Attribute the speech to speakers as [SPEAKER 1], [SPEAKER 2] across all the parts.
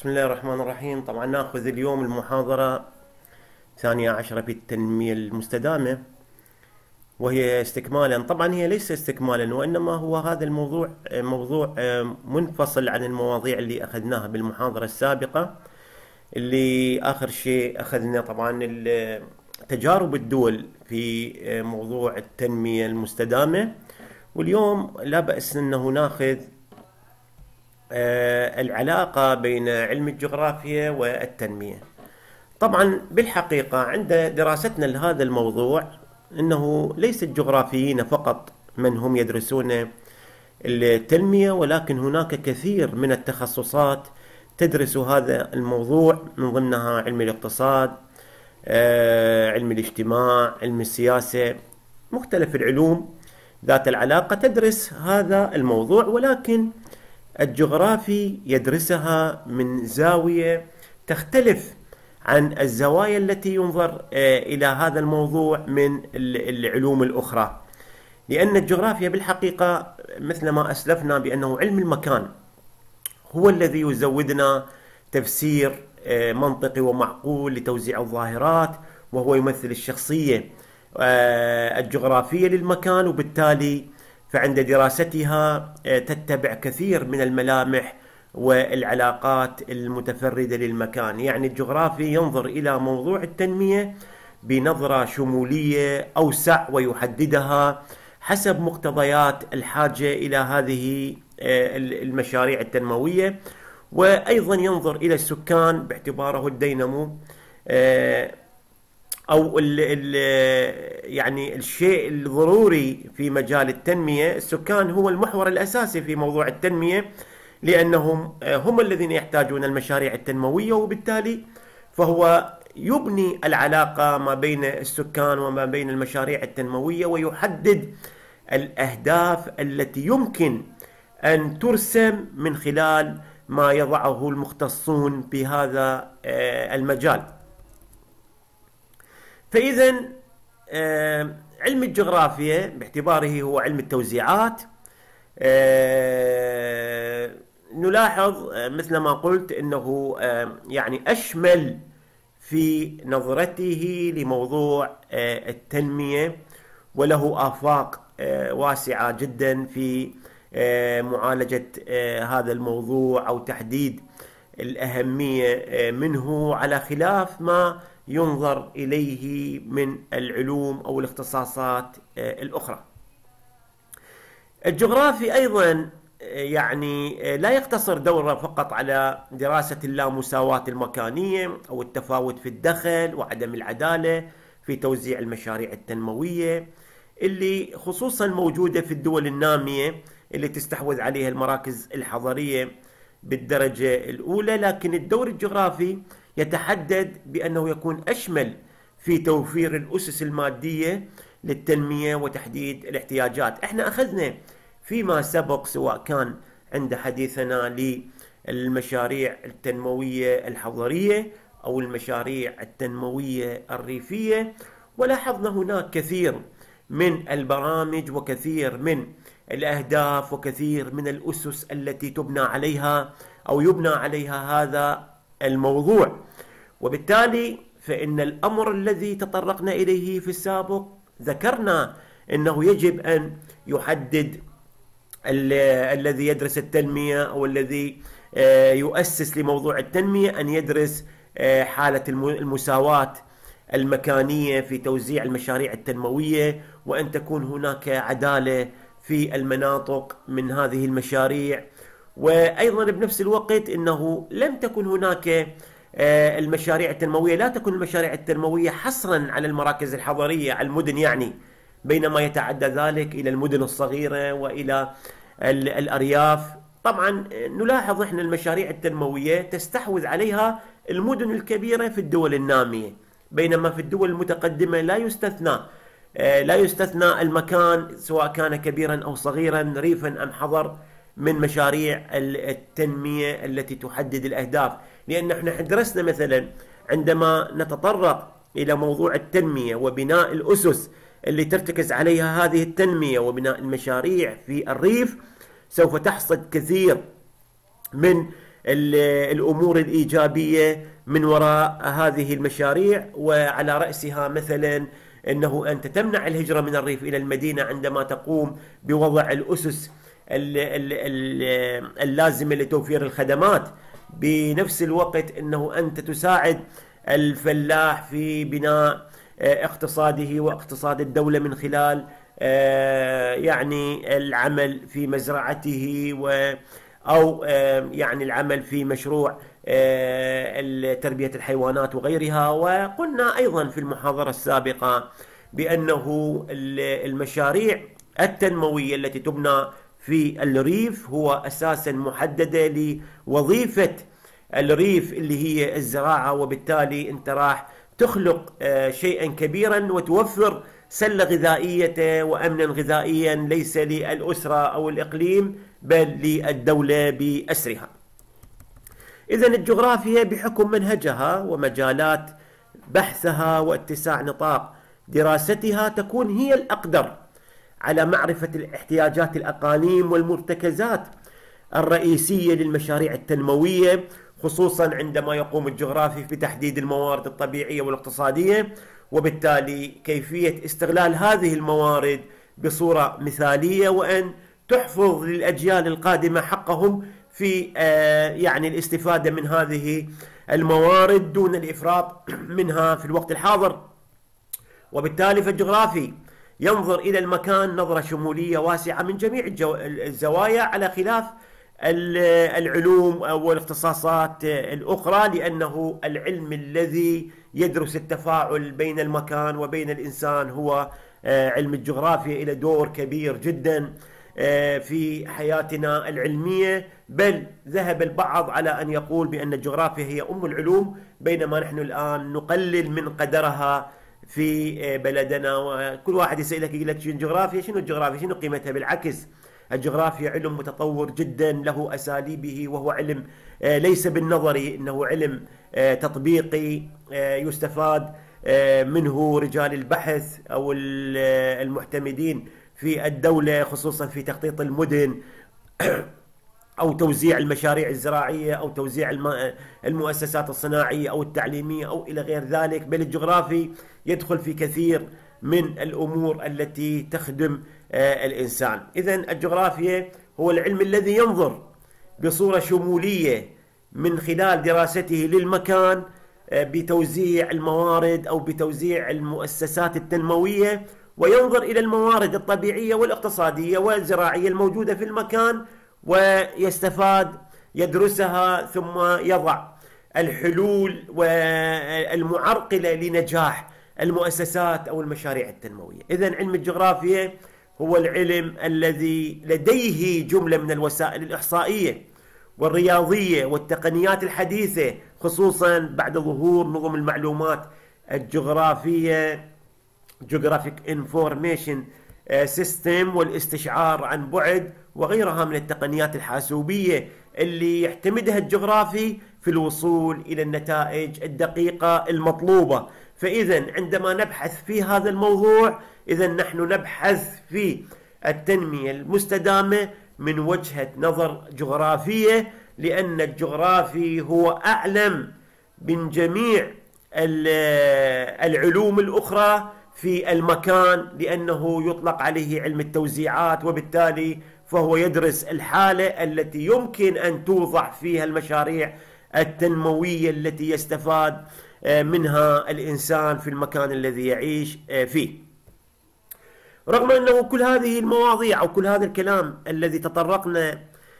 [SPEAKER 1] بسم الله الرحمن الرحيم. طبعا ناخذ اليوم المحاضرة 12 في التنمية المستدامة، وهي استكمالا. طبعا هي ليس استكمالا، وإنما هو هذا الموضوع موضوع منفصل عن المواضيع اللي أخذناها بالمحاضرة السابقة، اللي آخر شيء أخذنا طبعا تجارب الدول في موضوع التنمية المستدامة. واليوم لا بأس أنه ناخذ العلاقة بين علم الجغرافيا والتنمية. طبعا بالحقيقة عند دراستنا لهذا الموضوع أنه ليس الجغرافيين فقط من هم يدرسون التنمية، ولكن هناك كثير من التخصصات تدرس هذا الموضوع، من ضمنها علم الاقتصاد، علم الاجتماع، علم السياسة، مختلف العلوم ذات العلاقة تدرس هذا الموضوع، ولكن الجغرافي يدرسها من زاوية تختلف عن الزوايا التي ينظر إلى هذا الموضوع من العلوم الأخرى، لأن الجغرافيا بالحقيقة مثل ما أسلفنا بأنه علم المكان هو الذي يزودنا تفسير منطقي ومعقول لتوزيع الظاهرات، وهو يمثل الشخصية الجغرافية للمكان، وبالتالي فعند دراستها تتبع كثير من الملامح والعلاقات المتفردة للمكان. يعني الجغرافي ينظر إلى موضوع التنمية بنظرة شمولية أوسع، ويحددها حسب مقتضيات الحاجة إلى هذه المشاريع التنموية، وأيضا ينظر إلى السكان باعتباره الدينامو أو يعني الشيء الضروري في مجال التنمية. السكان هو المحور الأساسي في موضوع التنمية، لأنهم هم الذين يحتاجون المشاريع التنموية، وبالتالي فهو يبني العلاقة ما بين السكان وما بين المشاريع التنموية، ويحدد الأهداف التي يمكن أن ترسم من خلال ما يضعه المختصون بهذا المجال. فإذا علم الجغرافيا باعتباره هو علم التوزيعات، نلاحظ مثل ما قلت أنه يعني أشمل في نظرته لموضوع التنمية، وله آفاق واسعة جدا في معالجة هذا الموضوع أو تحديد الأهمية منه، على خلاف ما ينظر إليه من العلوم أو الاختصاصات الأخرى. الجغرافي أيضا يعني لا يقتصر دوره فقط على دراسة اللامساواة المكانية أو التفاوت في الدخل وعدم العدالة في توزيع المشاريع التنموية، اللي خصوصا موجودة في الدول النامية اللي تستحوذ عليها المراكز الحضرية بالدرجة الأولى. لكن الدور الجغرافي يتحدد بأنه يكون أشمل في توفير الأسس المادية للتنمية وتحديد الاحتياجات. احنا أخذنا فيما سبق، سواء كان عند حديثنا للمشاريع التنموية الحضرية أو المشاريع التنموية الريفية، ولاحظنا هناك كثير من البرامج وكثير من الأهداف وكثير من الأسس التي تبنى عليها أو يبنى عليها هذا الموضوع. وبالتالي فإن الأمر الذي تطرقنا إليه في السابق ذكرنا أنه يجب أن يحدد الذي يدرس التنمية أو الذي يؤسس لموضوع التنمية أن يدرس حالة المساواة المكانية في توزيع المشاريع التنموية، وأن تكون هناك عدالة في المناطق من هذه المشاريع. وأيضا بنفس الوقت أنه لم تكن هناك المشاريع التنموية، لا تكون المشاريع التنموية حصرا على المراكز الحضرية، على المدن يعني، بينما يتعدى ذلك إلى المدن الصغيرة وإلى الأرياف. طبعا نلاحظ إحنا المشاريع التنموية تستحوذ عليها المدن الكبيرة في الدول النامية، بينما في الدول المتقدمة لا يستثنى المكان سواء كان كبيرا أو صغيرا، ريفا أم حضر، من مشاريع التنمية التي تحدد الأهداف. لأن احنا درسنا مثلا عندما نتطرق إلى موضوع التنمية وبناء الأسس اللي ترتكز عليها هذه التنمية وبناء المشاريع في الريف، سوف تحصد كثير من الأمور الإيجابية من وراء هذه المشاريع، وعلى رأسها مثلا أنه أنت تمنع الهجرة من الريف إلى المدينة عندما تقوم بوضع الأسس اللازمة لتوفير الخدمات. بنفس الوقت أنه أنت تساعد الفلاح في بناء اقتصاده واقتصاد الدولة من خلال يعني العمل في مزرعته أو يعني العمل في مشروع تربية الحيوانات وغيرها. وقلنا أيضا في المحاضرة السابقة بأنه المشاريع التنموية التي تبنى في الريف هو أساسا محددة لوظيفة الريف اللي هي الزراعة، وبالتالي أنت راح تخلق شيئا كبيرا وتوفر سلة غذائية وأمنا غذائيا ليس للأسرة أو الإقليم بل للدولة بأسرها. إذن الجغرافيا بحكم منهجها ومجالات بحثها واتساع نطاق دراستها تكون هي الأقدر على معرفة الاحتياجات الأقاليم والمرتكزات الرئيسية للمشاريع التنموية، خصوصا عندما يقوم الجغرافي بتحديد الموارد الطبيعية والاقتصادية، وبالتالي كيفية استغلال هذه الموارد بصورة مثالية، وأن تحفظ للأجيال القادمة حقهم في يعني الاستفادة من هذه الموارد دون الإفراط منها في الوقت الحاضر. وبالتالي فالجغرافي ينظر إلى المكان نظرة شمولية واسعة من جميع الزوايا على خلاف العلوم أو الاختصاصات الأخرى، لأنه العلم الذي يدرس التفاعل بين المكان وبين الإنسان هو علم الجغرافيا. إلى دور كبير جدا في حياتنا العلمية، بل ذهب البعض على أن يقول بأن الجغرافيا هي أم العلوم، بينما نحن الآن نقلل من قدرها في بلدنا. وكل واحد يسألك يقول لك شنو الجغرافيا، شنو الجغرافيا، شنو قيمتها؟ بالعكس، الجغرافيا علم متطور جدا له أساليبه، وهو علم ليس بالنظري، إنه علم تطبيقي يستفاد منه رجال البحث أو المعتمدين في الدولة، خصوصا في تخطيط المدن أو توزيع المشاريع الزراعية أو توزيع المؤسسات الصناعية أو التعليمية أو إلى غير ذلك. بل الجغرافي يدخل في كثير من الأمور التي تخدم الإنسان. إذن الجغرافيا هو العلم الذي ينظر بصورة شمولية من خلال دراسته للمكان بتوزيع الموارد أو بتوزيع المؤسسات التنموية، وينظر إلى الموارد الطبيعية والاقتصادية والزراعية الموجودة في المكان ويستفاد يدرسها ثم يضع الحلول والمعرقلة لنجاح المؤسسات أو المشاريع التنموية. إذن علم الجغرافيا هو العلم الذي لديه جملة من الوسائل الإحصائية والرياضية والتقنيات الحديثة، خصوصا بعد ظهور نظم المعلومات الجغرافية Geographic Information System والاستشعار عن بعد وغيرها من التقنيات الحاسوبية اللي يعتمدها الجغرافي في الوصول إلى النتائج الدقيقة المطلوبة. فإذا عندما نبحث في هذا الموضوع، إذا نحن نبحث في التنمية المستدامة من وجهة نظر جغرافية، لأن الجغرافي هو أعلم من جميع العلوم الأخرى في المكان، لأنه يطلق عليه علم التوزيعات، وبالتالي فهو يدرس الحالة التي يمكن أن توضع فيها المشاريع التنموية التي يستفاد منها الإنسان في المكان الذي يعيش فيه. رغم أنه كل هذه المواضيع أو كل هذا الكلام الذي تطرقنا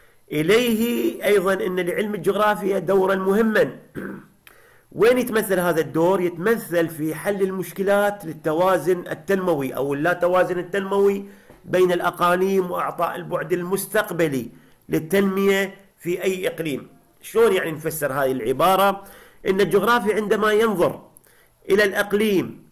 [SPEAKER 1] إليه، أيضا أن لعلم الجغرافيا دورا مهما. وين يتمثل هذا الدور؟ يتمثل في حل المشكلات للتوازن التنموي أو اللا توازن التنموي بين الأقاليم، وأعطاء البعد المستقبلي للتنمية في أي إقليم. شلون يعني نفسر هذه العبارة؟ إن الجغرافي عندما ينظر إلى الإقليم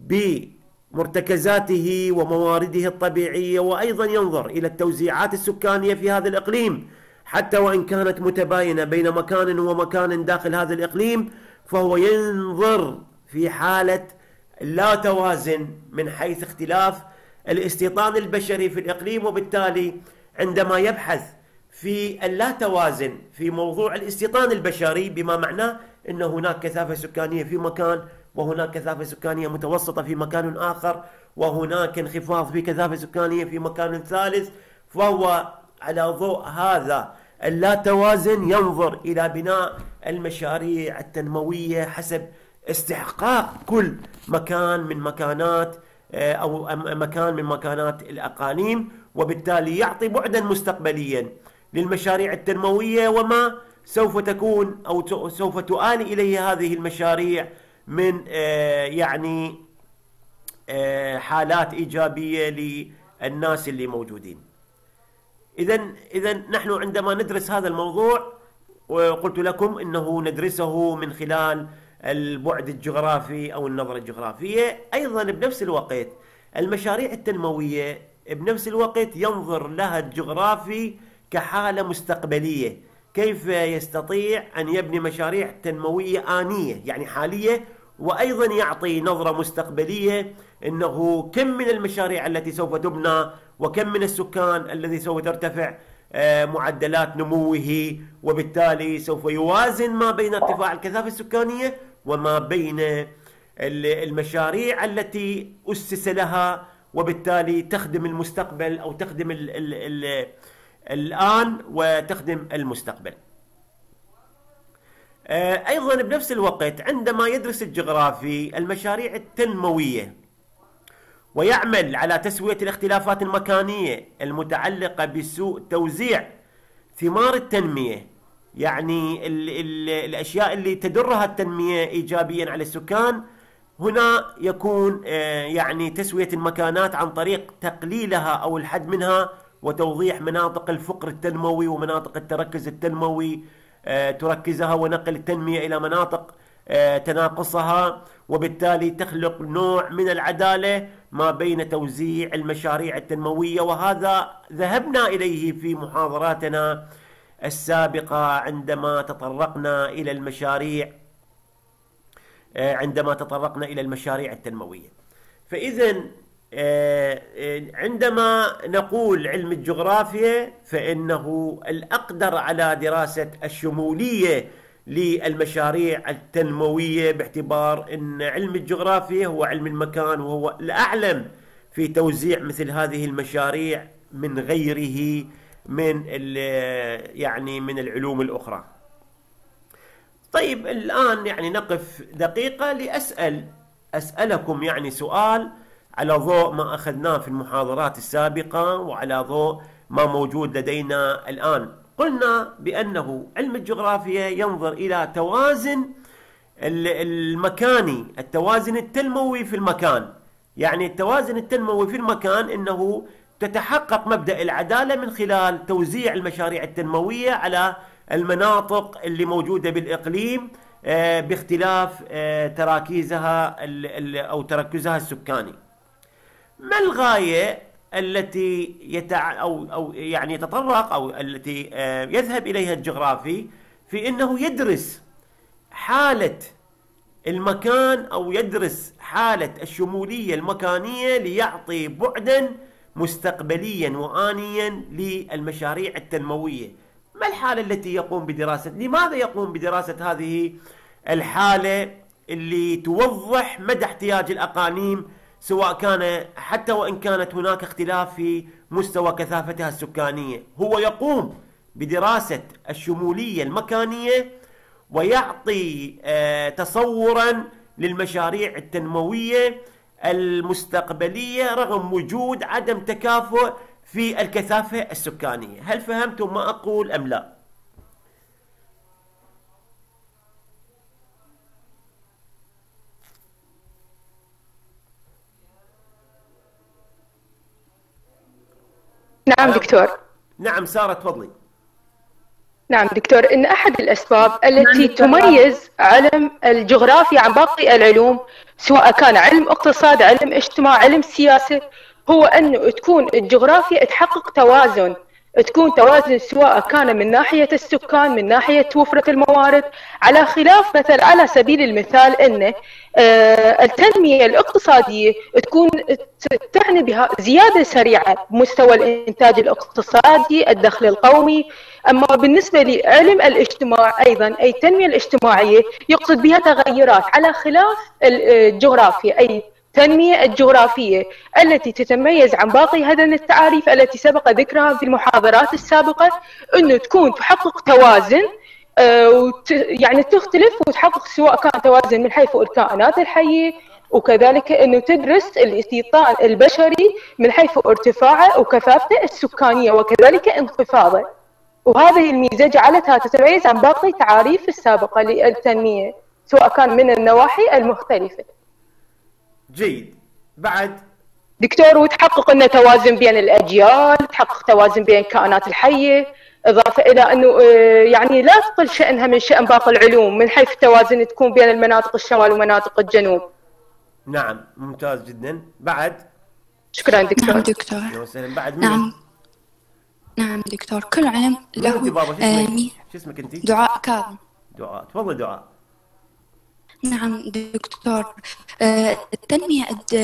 [SPEAKER 1] بمرتكزاته وموارده الطبيعية، وأيضا ينظر إلى التوزيعات السكانية في هذا الإقليم حتى وإن كانت متباينة بين مكان ومكان داخل هذا الإقليم، فهو ينظر في حالة لا توازن من حيث اختلاف الاستيطان البشري في الإقليم. وبالتالي عندما يبحث في اللا توازن في موضوع الاستيطان البشري، بما معناه أن هناك كثافة سكانية في مكان، وهناك كثافة سكانية متوسطة في مكان آخر، وهناك انخفاض في كثافة سكانية في مكان ثالث. فهو على ضوء هذا اللا توازن ينظر إلى بناء المشاريع التنموية حسب استحقاق كل مكان من مكانات أو مكان من مكانات الأقاليم، وبالتالي يعطي بعدا مستقبليا للمشاريع التنموية وما سوف تكون أو سوف تؤال إليه هذه المشاريع من يعني حالات إيجابية للناس اللي موجودين. إذا نحن عندما ندرس هذا الموضوع، وقلت لكم إنه ندرسه من خلال البعد الجغرافي أو النظرة الجغرافية، أيضا بنفس الوقت المشاريع التنموية بنفس الوقت ينظر لها الجغرافي كحالة مستقبلية، كيف يستطيع أن يبني مشاريع تنموية آنية يعني حالية، وأيضا يعطي نظرة مستقبلية أنه كم من المشاريع التي سوف تبنى، وكم من السكان الذي سوف ترتفع معدلات نموه، وبالتالي سوف يوازن ما بين ارتفاع الكثافة السكانية وما بين المشاريع التي أسس لها، وبالتالي تخدم المستقبل أو تخدم الآن وتخدم المستقبل. أيضا بنفس الوقت عندما يدرس الجغرافي المشاريع التنموية ويعمل على تسوية الاختلافات المكانية المتعلقة بسوء توزيع ثمار التنمية، يعني الأشياء اللي تدرها التنمية إيجابيا على السكان، هنا يكون يعني تسوية المكانات عن طريق تقليلها أو الحد منها، وتوضيح مناطق الفقر التنموي ومناطق التركز التنموي تركزها، ونقل التنمية إلى مناطق تناقصها، وبالتالي تخلق نوع من العدالة ما بين توزيع المشاريع التنموية. وهذا ذهبنا إليه في محاضراتنا السابقة عندما تطرقنا إلى المشاريع التنموية. فإذا عندما نقول علم الجغرافيا فإنه الأقدر على دراسة الشمولية للمشاريع التنموية، باعتبار أن علم الجغرافيا هو علم المكان، وهو الأعلم في توزيع مثل هذه المشاريع من غيره من العلوم الأخرى. طيب الآن يعني نقف دقيقة أسألكم يعني سؤال على ضوء ما أخذناه في المحاضرات السابقة وعلى ضوء ما موجود لدينا الآن. قلنا بأنه علم الجغرافيا ينظر إلى توازن المكاني، التوازن التنموي في المكان. يعني التوازن التنموي في المكان أنه تتحقق مبدأ العدالة من خلال توزيع المشاريع التنموية على المناطق اللي موجودة بالإقليم باختلاف تراكيزها أو تركزها السكاني. ما الغاية التي يعني يتطرق أو التي يذهب إليها الجغرافي في أنه يدرس حالة المكان أو يدرس حالة الشمولية المكانية ليعطي بعدا مستقبليا وآنيا للمشاريع التنموية؟ ما الحالة التي يقوم بدراسة؟ لماذا يقوم بدراسة هذه الحالة اللي توضح مدى احتياج الأقاليم، سواء كان حتى وإن كانت هناك اختلاف في مستوى كثافتها السكانية؟ هو يقوم بدراسة الشمولية المكانية ويعطي تصورا للمشاريع التنموية المستقبلية رغم وجود عدم تكافؤ في الكثافة السكانية. هل فهمتم ما أقول أم لا؟
[SPEAKER 2] نعم دكتور.
[SPEAKER 1] نعم سارة تفضلي.
[SPEAKER 2] نعم دكتور، إن أحد الأسباب التي تميز علم الجغرافيا عن باقي العلوم سواء كان علم اقتصاد، علم اجتماع، علم سياسة، هو أنه تكون الجغرافيا تحقق توازن تكون توازن، سواء كان من ناحية السكان، من ناحية وفرة الموارد، على خلاف مثلا على سبيل المثال أن التنمية الاقتصادية تكون تعني بها زيادة سريعة بمستوى الإنتاج الاقتصادي، الدخل القومي. أما بالنسبة لعلم الاجتماع أيضا، أي التنمية الاجتماعية يقصد بها تغيرات على خلاف الجغرافيا، أي التنمية الجغرافية التي تتميز عن باقي هذه التعاريف التي سبق ذكرها في المحاضرات السابقة، أنه تكون تحقق توازن، يعني تختلف وتحقق سواء كان توازن من حيث الكائنات الحية، وكذلك أنه تدرس الاستيطان البشري من حيث ارتفاعه وكثافته السكانية وكذلك انخفاضه. وهذه الميزة جعلتها تتميز عن باقي التعاريف السابقة للتنمية سواء كان من النواحي المختلفة.
[SPEAKER 1] جيد. بعد
[SPEAKER 2] دكتور، وتحقق أنه توازن بين الأجيال، تحقق توازن بين الكائنات الحية، إضافة إلى أنه يعني لا تقل شأنها من شأن باقي العلوم من حيث التوازن تكون بين المناطق الشمال ومناطق الجنوب.
[SPEAKER 1] نعم، ممتاز جدا. بعد
[SPEAKER 2] شكرا دكتور.
[SPEAKER 3] نعم دكتور.
[SPEAKER 1] أهلا وسهلا. بعد منو؟
[SPEAKER 3] نعم دكتور، كل علم
[SPEAKER 1] منو انت
[SPEAKER 3] له
[SPEAKER 1] بابا؟ شو اسمك انت؟
[SPEAKER 3] دعاء كاظم.
[SPEAKER 1] دعاء، تفضل دعاء.
[SPEAKER 3] نعم دكتور، التنمية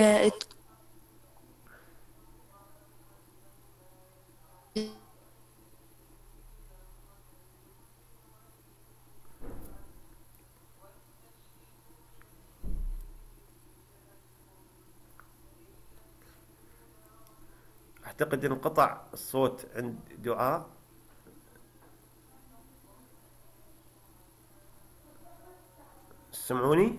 [SPEAKER 1] اعتقد انقطع الصوت عند دعاء. سمعوني؟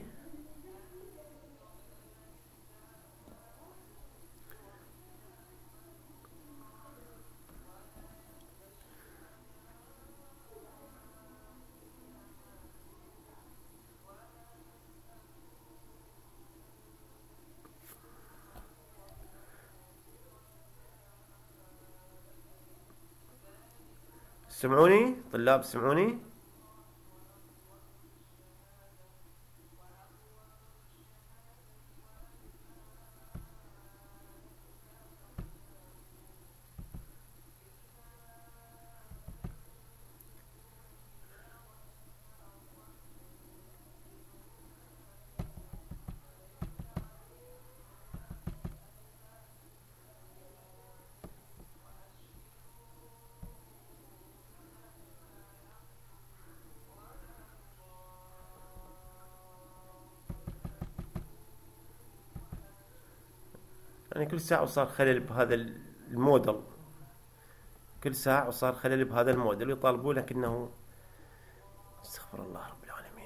[SPEAKER 1] سمعوني طلاب؟ سمعوني؟ يعني كل ساعة وصار خلل بهذا الموديل، كل ساعة وصار خلل بهذا الموديل، ويطالبونك انه استغفر الله رب العالمين.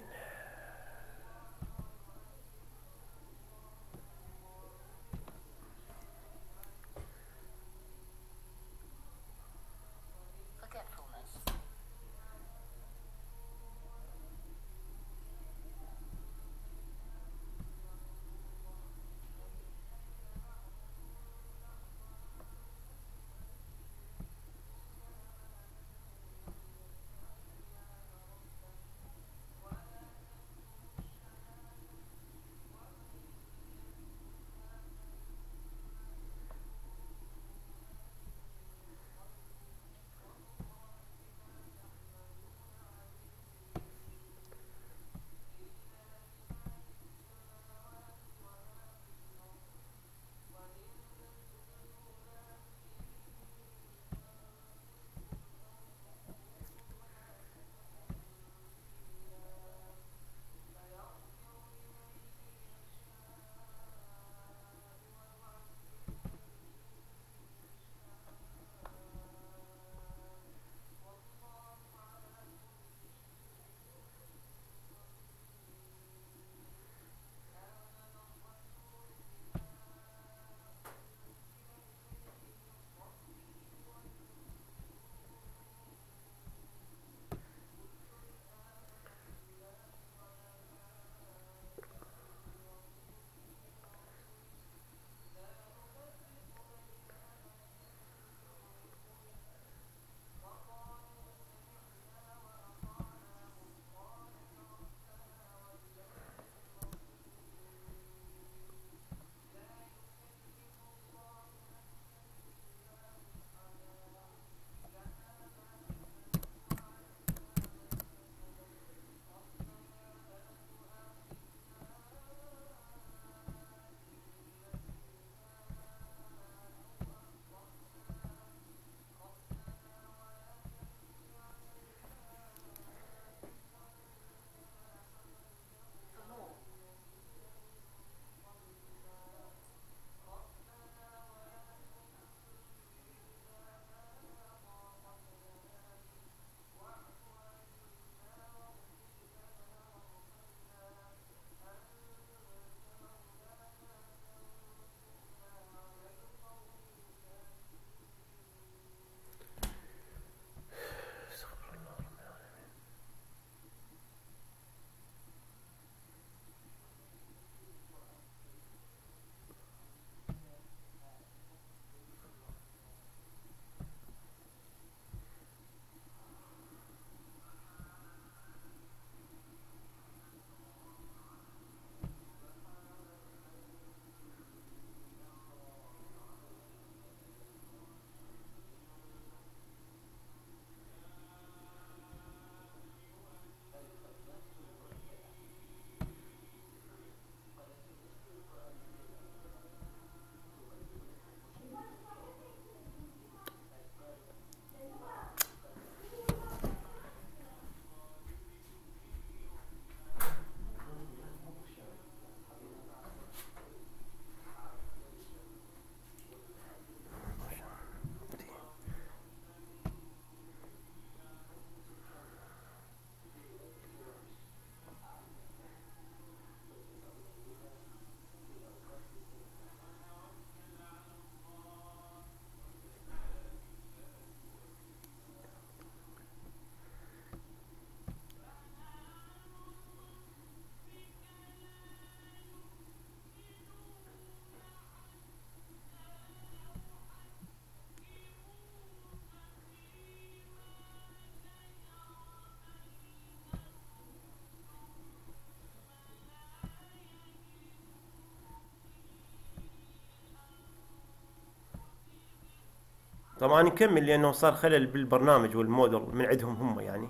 [SPEAKER 1] طبعا نكمل لأنه صار خلل بالبرنامج والموديل من عندهم هم يعني.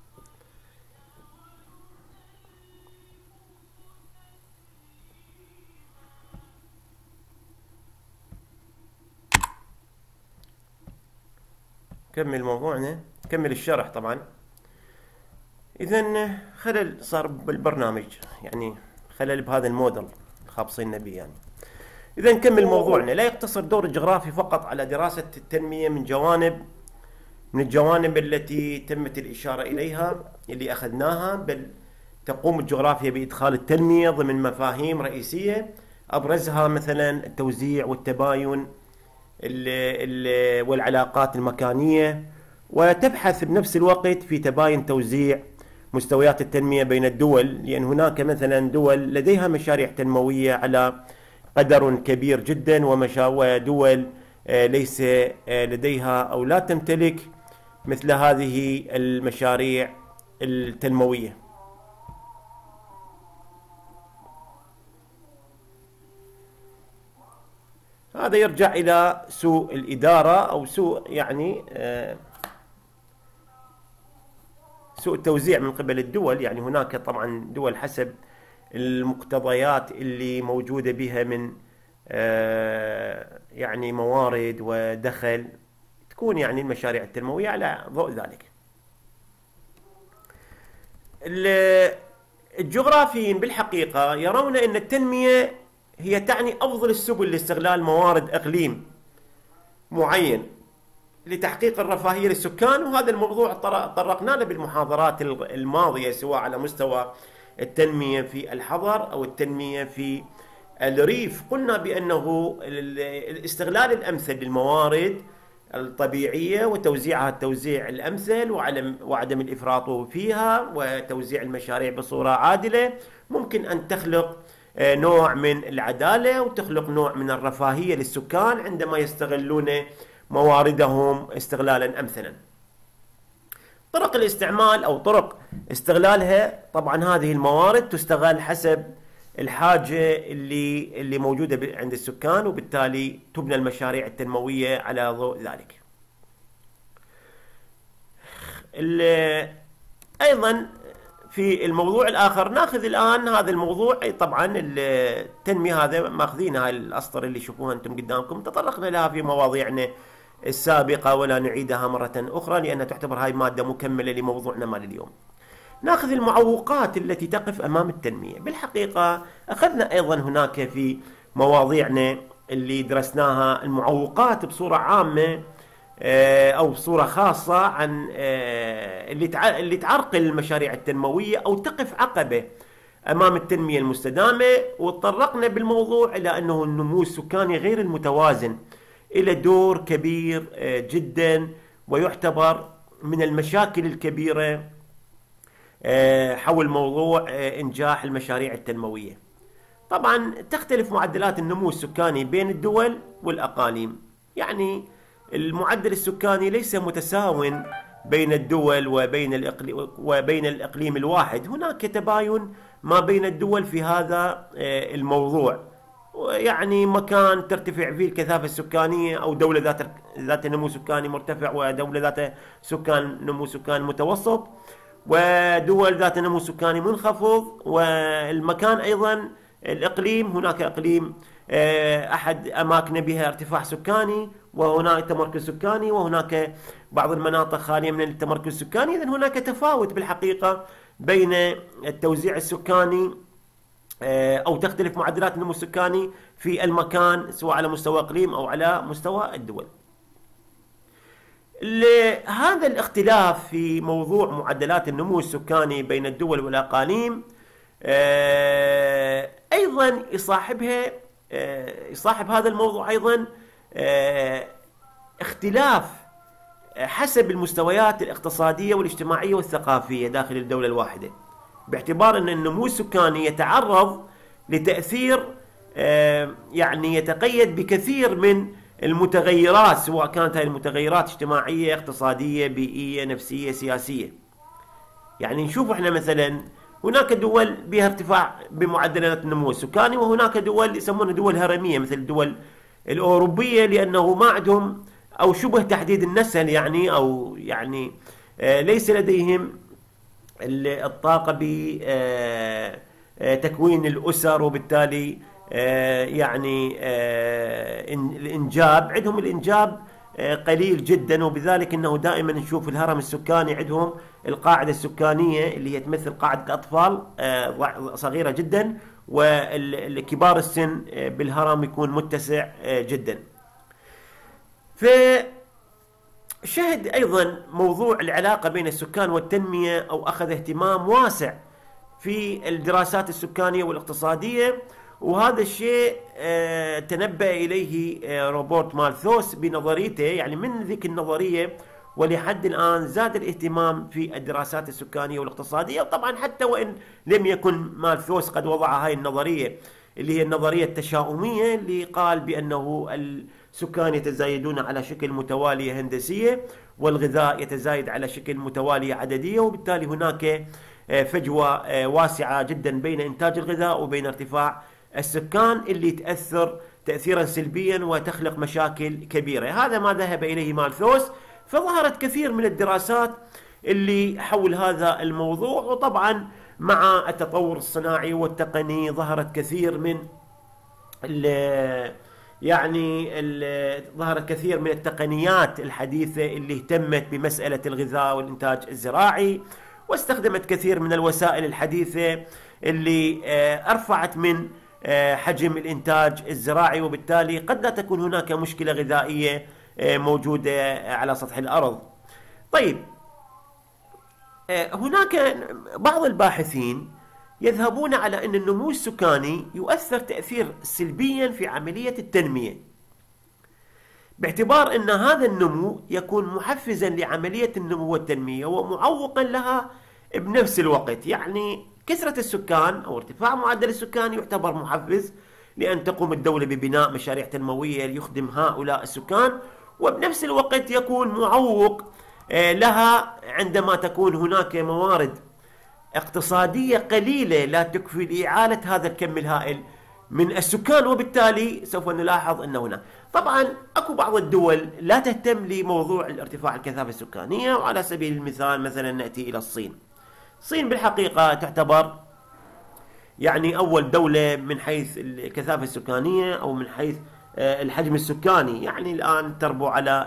[SPEAKER 1] كمل موضوعنا، كمل الشرح. طبعا إذا خلل صار بالبرنامج، يعني خلل بهذا الموديل خابصين به يعني. إذا نكمل موضوعنا. لا يقتصر دور الجغرافي فقط على دراسة التنمية من الجوانب التي تمت الإشارة إليها اللي أخذناها، بل تقوم الجغرافيا بإدخال التنمية ضمن مفاهيم رئيسية أبرزها مثلا التوزيع والتباين والعلاقات المكانية، وتبحث بنفس الوقت في تباين توزيع مستويات التنمية بين الدول، لأن هناك مثلا دول لديها مشاريع تنموية على قدر كبير جدا، ودول ليس لديها أو لا تمتلك مثل هذه المشاريع التنموية. هذا يرجع إلى سوء الإدارة أو سوء يعني سوء التوزيع من قبل الدول. يعني هناك طبعا دول حسب المقتضيات اللي موجودة بها من يعني موارد ودخل، تكون يعني المشاريع التنموية على ضوء ذلك. الجغرافيين بالحقيقة يرون أن التنمية هي تعني أفضل السبل لاستغلال موارد إقليم معين لتحقيق الرفاهية للسكان، وهذا الموضوع طرقنا له بالمحاضرات الماضية، سواء على مستوى التنمية في الحضر أو التنمية في الريف. قلنا بأنه الاستغلال الأمثل للموارد الطبيعية وتوزيعها التوزيع الأمثل وعدم الإفراط فيها وتوزيع المشاريع بصورة عادلة ممكن أن تخلق نوع من العدالة وتخلق نوع من الرفاهية للسكان عندما يستغلون مواردهم استغلالا أمثلا. طرق الاستعمال أو طرق استغلالها، طبعا هذه الموارد تستغل حسب الحاجة اللي موجودة عند السكان، وبالتالي تبنى المشاريع التنموية على ضوء ذلك. أيضا في الموضوع الآخر ناخذ الآن هذا الموضوع، طبعا التنمية هذا ماخذين هاي الأسطر اللي شوفوها أنتم قدامكم، تطرقنا لها في مواضيعنا السابقة ولا نعيدها مرة أخرى لأنها تعتبر هاي مادة مكملة لموضوعنا مال اليوم. ناخذ المعوقات التي تقف أمام التنمية. بالحقيقة أخذنا أيضا هناك في مواضيعنا اللي درسناها المعوقات بصورة عامة أو بصورة خاصة عن اللي تعرقل المشاريع التنموية أو تقف عقبة أمام التنمية المستدامة، وتطرقنا بالموضوع إلى أنه النمو السكاني غير المتوازن إلى دور كبير جدا، ويعتبر من المشاكل الكبيرة حول موضوع إنجاح المشاريع التنموية. طبعا تختلف معدلات النمو السكاني بين الدول والأقاليم، يعني المعدل السكاني ليس متساو بين الدول وبين الإقليم الواحد، هناك تباين ما بين الدول في هذا الموضوع، يعني مكان ترتفع فيه الكثافة السكانية أو دولة ذات نمو سكاني مرتفع ودولة ذات نمو سكاني متوسط، ودول ذات نمو سكاني منخفض، والمكان أيضا الإقليم، هناك إقليم أحد أماكن بها ارتفاع سكاني وهناك تمركز سكاني، وهناك بعض المناطق خالية من التمركز السكاني. إذن هناك تفاوت بالحقيقة بين التوزيع السكاني أو تختلف معدلات النمو السكاني في المكان سواء على مستوى إقليم أو على مستوى الدول. هذا الاختلاف في موضوع معدلات النمو السكاني بين الدول والأقاليم أيضا يصاحب هذا الموضوع أيضا اختلاف حسب المستويات الاقتصادية والاجتماعية والثقافية داخل الدولة الواحدة، باعتبار أن النمو السكاني يتعرض لتأثير يعني يتقيد بكثير من المتغيرات، سواء كانت هذه المتغيرات اجتماعية اقتصادية بيئية نفسية سياسية. يعني نشوف احنا مثلا هناك دول بها ارتفاع بمعدلات النمو السكاني، وهناك دول يسمونها دول هرمية مثل الدول الأوروبية، لأنه ما عندهم أو شبه تحديد النسل، يعني أو يعني ليس لديهم الطاقة بتكوين الأسر، وبالتالي يعني الإنجاب، عندهم الإنجاب قليل جدا، وبذلك انه دائما نشوف الهرم السكاني عندهم القاعده السكانيه اللي هي تمثل قاعده الاطفال صغيره جدا، والكبار السن بالهرم يكون متسع جدا. فشهد ايضا موضوع العلاقه بين السكان والتنميه او اخذ اهتمام واسع في الدراسات السكانيه والاقتصاديه، وهذا الشيء تنبأ إليه روبرت مالثوس بنظريته. يعني من ذيك النظرية ولحد الآن زاد الاهتمام في الدراسات السكانية والاقتصادية. وطبعا حتى وإن لم يكن مالثوس قد وضع هاي النظرية اللي هي النظرية التشاؤمية، اللي قال بأنه السكان يتزايدون على شكل متوالية هندسية، والغذاء يتزايد على شكل متوالية عددية، وبالتالي هناك فجوة واسعة جدا بين إنتاج الغذاء وبين ارتفاع السكان، اللي تأثر تأثيرا سلبيا وتخلق مشاكل كبيرة. هذا ما ذهب إليه مالثوس. فظهرت كثير من الدراسات اللي حول هذا الموضوع، وطبعا مع التطور الصناعي والتقني ظهرت كثير من ظهرت كثير من التقنيات الحديثة اللي اهتمت بمسألة الغذاء والإنتاج الزراعي، واستخدمت كثير من الوسائل الحديثة اللي أرفعت من حجم الإنتاج الزراعي، وبالتالي قد لا تكون هناك مشكلة غذائية موجودة على سطح الأرض. طيب، هناك بعض الباحثين يذهبون على أن النمو السكاني يؤثر تأثير سلبيا في عملية التنمية، باعتبار أن هذا النمو يكون محفزا لعملية النمو والتنمية ومعوقا لها بنفس الوقت. يعني كثرة السكان أو ارتفاع معدل السكان يعتبر محفز لأن تقوم الدولة ببناء مشاريع تنموية ليخدم هؤلاء السكان، وبنفس الوقت يكون معوق لها عندما تكون هناك موارد اقتصادية قليلة لا تكفي لإعالة هذا الكم الهائل من السكان، وبالتالي سوف نلاحظ أن هنا طبعا أكو بعض الدول لا تهتم لموضوع الارتفاع الكثافة السكانية. وعلى سبيل المثال مثلا نأتي إلى الصين. الصين بالحقيقة تعتبر يعني أول دولة من حيث الكثافة السكانية أو من حيث الحجم السكاني، يعني الآن تربو على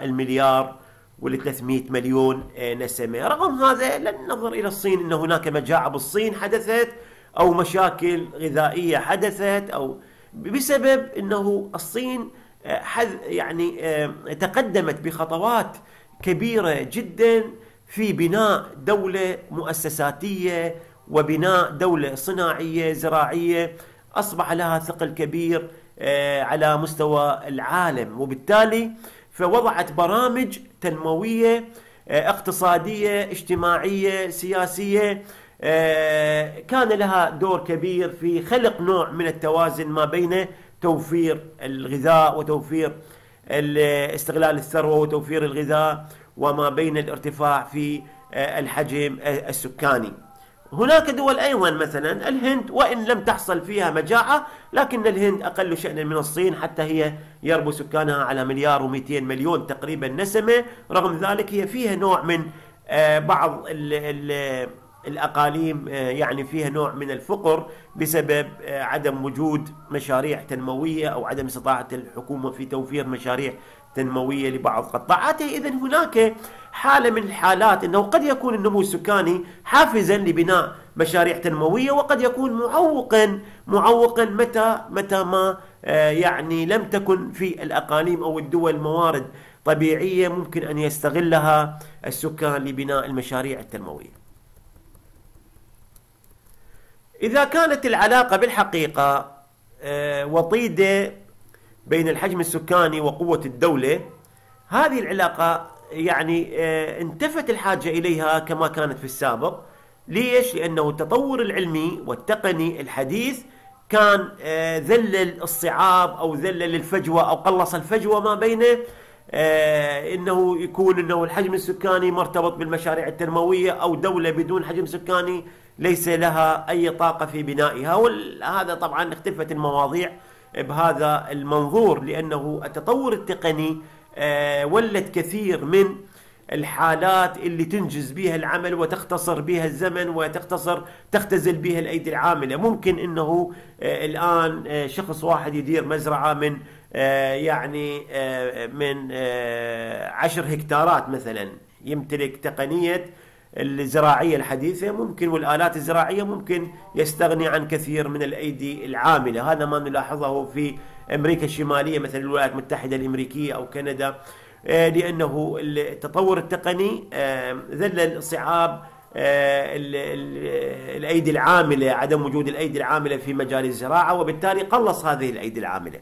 [SPEAKER 1] 1,300 مليون نسمة. رغم هذا لن ننظر إلى الصين أن هناك مجاعة بالصين حدثت أو مشاكل غذائية حدثت، أو بسبب أنه الصين يعني تقدمت بخطوات كبيرة جدا في بناء دولة مؤسساتية وبناء دولة صناعية زراعية أصبح لها ثقل كبير على مستوى العالم، وبالتالي فوضعت برامج تنموية اقتصادية اجتماعية سياسية كان لها دور كبير في خلق نوع من التوازن ما بين توفير الغذاء وتوفير استغلال الثروة وتوفير الغذاء وما بين الارتفاع في الحجم السكاني. هناك دول أيضا مثلا الهند، وإن لم تحصل فيها مجاعة، لكن الهند أقل شأنا من الصين، حتى هي يربو سكانها على 1,200 مليون تقريبا نسمة. رغم ذلك هي فيها نوع من بعض الأقاليم يعني فيها نوع من الفقر بسبب عدم وجود مشاريع تنموية أو عدم استطاعة الحكومة في توفير مشاريع تنموية لبعض قطاعاته. إذن هناك حالة من الحالات أنه قد يكون النمو السكاني حافزا لبناء مشاريع تنموية، وقد يكون معوقا متى ما يعني لم تكن في الأقاليم أو الدول موارد طبيعية ممكن أن يستغلها السكان لبناء المشاريع التنموية. إذا كانت العلاقة بالحقيقة وطيدة بين الحجم السكاني وقوة الدولة، هذه العلاقة يعني انتفت الحاجة إليها كما كانت في السابق. ليش؟ لأنه التطور العلمي والتقني الحديث كان ذلل الصعاب أو ذلل الفجوة أو قلص الفجوة ما بينه، إنه يكون إنه الحجم السكاني مرتبط بالمشاريع التنموية، أو دولة بدون حجم سكاني ليس لها أي طاقة في بنائها. وهذا طبعا اختلفت المواضيع بهذا المنظور، لأنه التطور التقني ولت كثير من الحالات اللي تنجز بها العمل وتختصر بها الزمن تختزل بها الأيدي العاملة. ممكن أنه الآن شخص واحد يدير مزرعة من يعني من 10 هكتارات مثلا، يمتلك تقنية الزراعية الحديثة ممكن والآلات الزراعية، ممكن يستغني عن كثير من الأيدي العاملة. هذا ما نلاحظه في أمريكا الشمالية مثل الولايات المتحدة الأمريكية أو كندا، لأنه التطور التقني ذلل صعاب الأيدي العاملة، عدم وجود الأيدي العاملة في مجال الزراعة، وبالتالي قلص هذه الأيدي العاملة.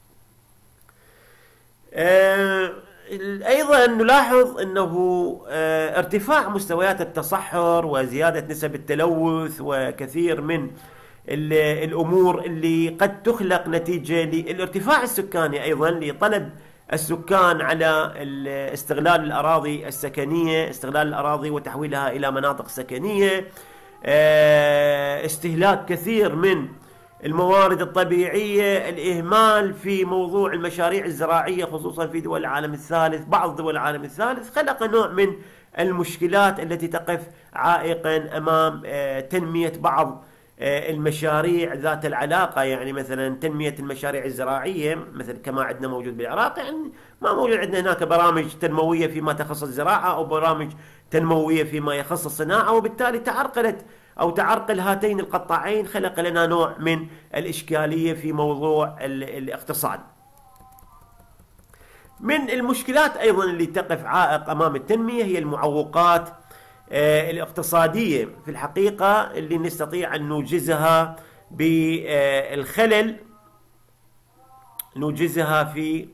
[SPEAKER 1] أيضا نلاحظ أنه ارتفاع مستويات التصحر وزيادة نسب التلوث وكثير من الأمور اللي قد تخلق نتيجة للارتفاع السكاني، أيضا لطلب السكان على استغلال الأراضي السكنية، استغلال الأراضي وتحويلها إلى مناطق سكنية، استهلاك كثير من الموارد الطبيعية، الإهمال في موضوع المشاريع الزراعية خصوصا في دول العالم الثالث. بعض دول العالم الثالث خلق نوع من المشكلات التي تقف عائقا أمام تنمية بعض المشاريع ذات العلاقة، يعني مثلا تنمية المشاريع الزراعية مثل كما عندنا موجود بالعراق، يعني ما موجود عندنا هناك برامج تنموية فيما تخص الزراعة أو برامج تنموية فيما يخص الصناعة، وبالتالي تعرقل هاتين القطاعين، خلق لنا نوع من الإشكالية في موضوع الاقتصاد. من المشكلات أيضا اللي تقف عائق أمام التنمية هي المعوقات الاقتصادية في الحقيقة اللي نستطيع أن نوجزها بالخلل، نوجزها في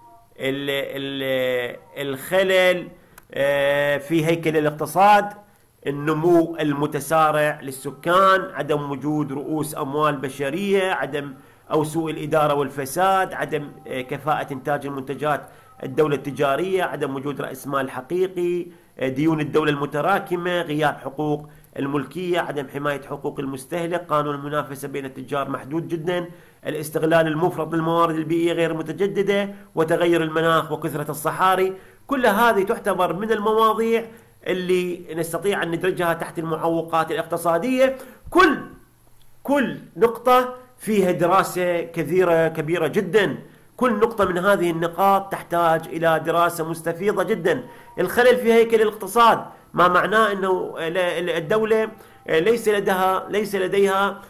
[SPEAKER 1] الخلل في هيكل الاقتصاد، النمو المتسارع للسكان، عدم وجود رؤوس أموال بشرية، أو سوء الإدارة والفساد، عدم كفاءة إنتاج المنتجات الدولة التجارية، عدم وجود رأس مال حقيقي، ديون الدولة المتراكمة، غياب حقوق الملكية، عدم حماية حقوق المستهلك، قانون المنافسة بين التجار محدود جدا، الاستغلال المفرط للموارد البيئية غير متجددة، وتغير المناخ وكثرة الصحاري. كل هذه تعتبر من المواضيع اللي نستطيع أن ندرجها تحت المعوقات الاقتصادية. كل نقطة فيها دراسة كبيرة جدا، كل نقطة من هذه النقاط تحتاج إلى دراسة مستفيضة جدا. الخلل في هيكل الاقتصاد ما معناه أنه الدولة ليس لديها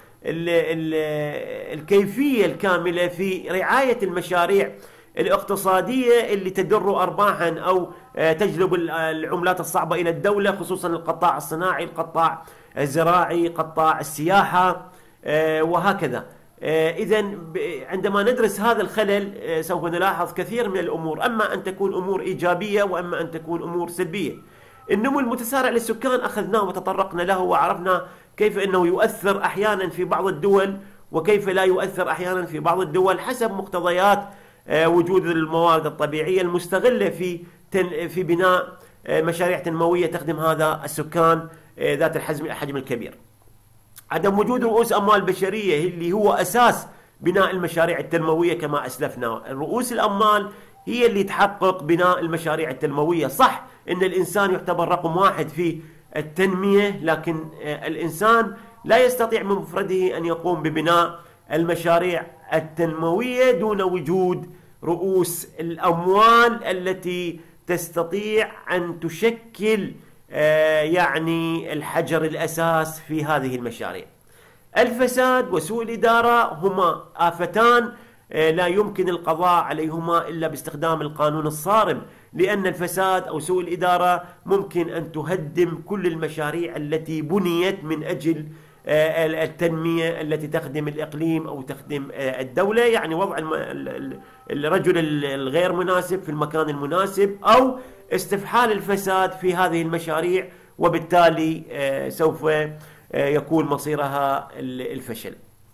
[SPEAKER 1] الكيفية الكاملة في رعاية المشاريع الاقتصادية اللي تدر أرباحا أو تجلب العملات الصعبة إلى الدولة، خصوصا القطاع الصناعي، القطاع الزراعي، قطاع السياحة وهكذا. إذا عندما ندرس هذا الخلل سوف نلاحظ كثير من الأمور، أما أن تكون أمور إيجابية وأما أن تكون أمور سلبية. النمو المتسارع للسكان أخذناه وتطرقنا له وعرفنا كيف أنه يؤثر أحيانا في بعض الدول وكيف لا يؤثر أحيانا في بعض الدول حسب مقتضيات وجود الموارد الطبيعية المستغلة في بناء مشاريع تنموية تخدم هذا السكان ذات الحجم الكبير. عدم وجود رؤوس أموال بشرية اللي هو أساس بناء المشاريع التنموية كما أسلفنا. رؤوس الأموال هي اللي تحقق بناء المشاريع التنموية. صح إن الإنسان يعتبر رقم واحد في التنمية، لكن الإنسان لا يستطيع من مفرده أن يقوم ببناء المشاريع التنموية دون وجود رؤوس الأموال التي تستطيع أن تشكل يعني الحجر الأساس في هذه المشاريع. الفساد وسوء الإدارة هما آفتان لا يمكن القضاء عليهما إلا باستخدام القانون الصارم، لأن الفساد أو سوء الإدارة ممكن أن تهدم كل المشاريع التي بنيت من أجل التنمية التي تخدم الإقليم أو تخدم الدولة، يعني وضع الرجل الغير مناسب في المكان المناسب أو استفحال الفساد في هذه المشاريع، وبالتالي سوف يكون مصيرها الفشل.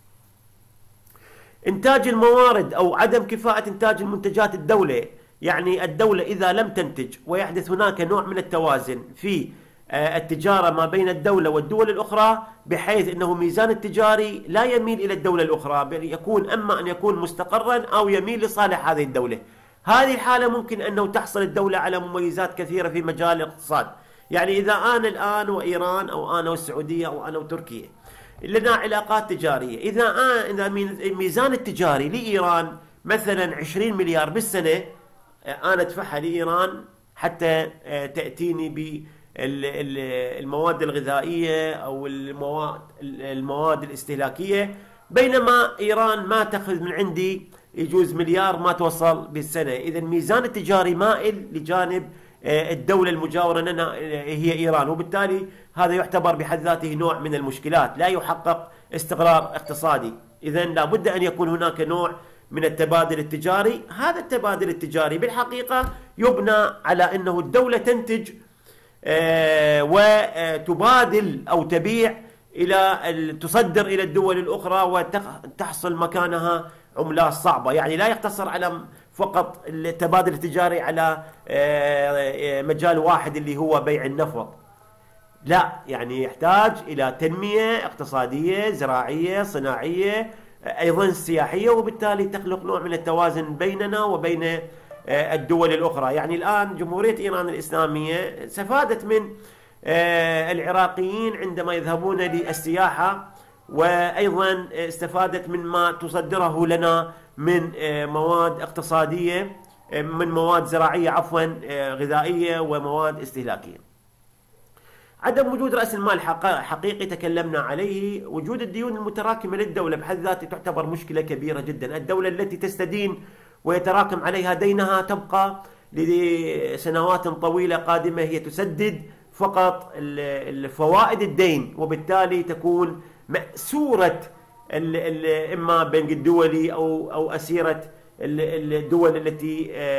[SPEAKER 1] إنتاج الموارد أو عدم كفاءة إنتاج المنتجات الدولة، يعني الدولة إذا لم تنتج ويحدث هناك نوع من التوازن في التجارة ما بين الدولة والدول الأخرى، بحيث أنه ميزان التجاري لا يميل إلى الدولة الأخرى، بل يكون أما أن يكون مستقرا أو يميل لصالح هذه الدولة. هذه الحالة ممكن أنه تحصل الدولة على مميزات كثيرة في مجال الاقتصاد. يعني إذا أنا الآن وإيران أو أنا والسعودية أو أنا وتركيا لنا علاقات تجارية، إذا الميزان التجاري لإيران مثلا 20 مليار بالسنة، أنا أدفعها لإيران حتى تأتيني بالمواد الغذائية أو المواد الاستهلاكية، بينما إيران ما تأخذ من عندي يجوز مليار ما توصل بالسنة. إذا الميزان التجاري مائل لجانب الدولة المجاورة لنا هي إيران، وبالتالي هذا يعتبر بحد ذاته نوع من المشكلات، لا يحقق استقرار اقتصادي. إذا لابد أن يكون هناك نوع من التبادل التجاري. هذا التبادل التجاري بالحقيقة يبنى على أنه الدولة تنتج وتبادل أو تبيع تصدر إلى الدول الأخرى وتحصل مكانها عملات صعبة. يعني لا يقتصر على فقط التبادل التجاري على مجال واحد اللي هو بيع النفط، لا، يعني يحتاج إلى تنمية اقتصادية زراعية صناعية أيضا سياحية، وبالتالي تخلق نوع من التوازن بيننا وبين الدول الأخرى. يعني الآن جمهورية إيران الإسلامية استفادت من العراقيين عندما يذهبون للسياحة، وأيضا استفادت من ما تصدره لنا من مواد اقتصادية، من مواد زراعية غذائية ومواد استهلاكية. عدم وجود رأس المال حقيقي تكلمنا عليه. وجود الديون المتراكمة للدولة بحد ذاتها تعتبر مشكلة كبيرة جدا. الدولة التي تستدين ويتراكم عليها دينها تبقى لسنوات طويلة قادمة هي تسدد فقط الفوائد الدين، وبالتالي تكون مأسورة إما بنك الدولي أو أسيرة الدول التي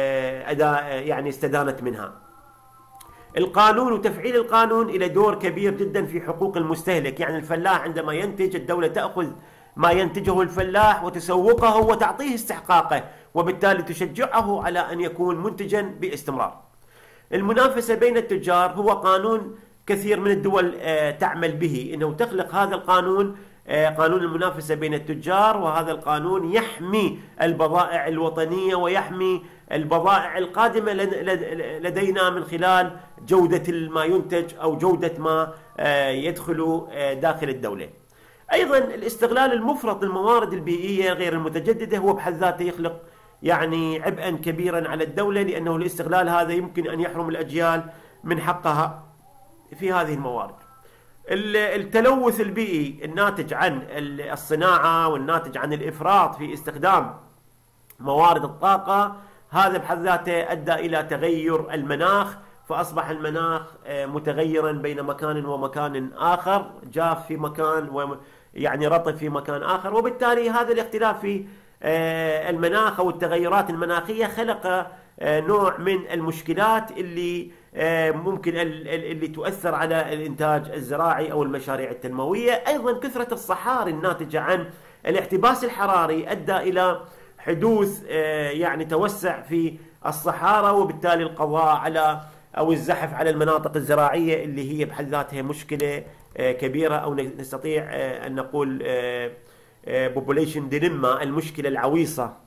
[SPEAKER 1] يعني استدانت منها. القانون وتفعيل القانون إلى دور كبير جدا في حقوق المستهلك. يعني الفلاح عندما ينتج، الدولة تأخذ ما ينتجه الفلاح وتسوقه وتعطيه استحقاقه، وبالتالي تشجعه على أن يكون منتجا باستمرار. المنافسة بين التجار هو قانون كثير من الدول تعمل به، إنه تخلق هذا القانون، قانون المنافسة بين التجار، وهذا القانون يحمي البضائع الوطنية ويحمي البضائع القادمة لدينا من خلال جودة ما ينتج أو جودة ما يدخل داخل الدولة. أيضا الاستغلال المفرط للموارد البيئية غير المتجددة هو بحد ذاته يخلق يعني عبئا كبيرا على الدولة، لأنه الاستغلال هذا يمكن أن يحرم الأجيال من حقها في هذه الموارد. التلوث البيئي الناتج عن الصناعة والناتج عن الإفراط في استخدام موارد الطاقة، هذا بحد ذاته أدى إلى تغير المناخ، فأصبح المناخ متغيرا بين مكان ومكان آخر، جاف في مكان يعني رطب في مكان آخر، وبالتالي هذا الاختلاف في المناخ أو التغيرات المناخية خلق نوع من المشكلات اللي ممكن اللي تؤثر على الإنتاج الزراعي أو المشاريع التنموية. أيضا كثرة الصحاري الناتجة عن الاحتباس الحراري أدى إلى حدوث يعني توسع في الصحارى، وبالتالي القضاء على أو الزحف على المناطق الزراعية اللي هي بحد ذاتها مشكلة كبيرة، أو نستطيع أن نقول population dilemma، المشكلة العويصة.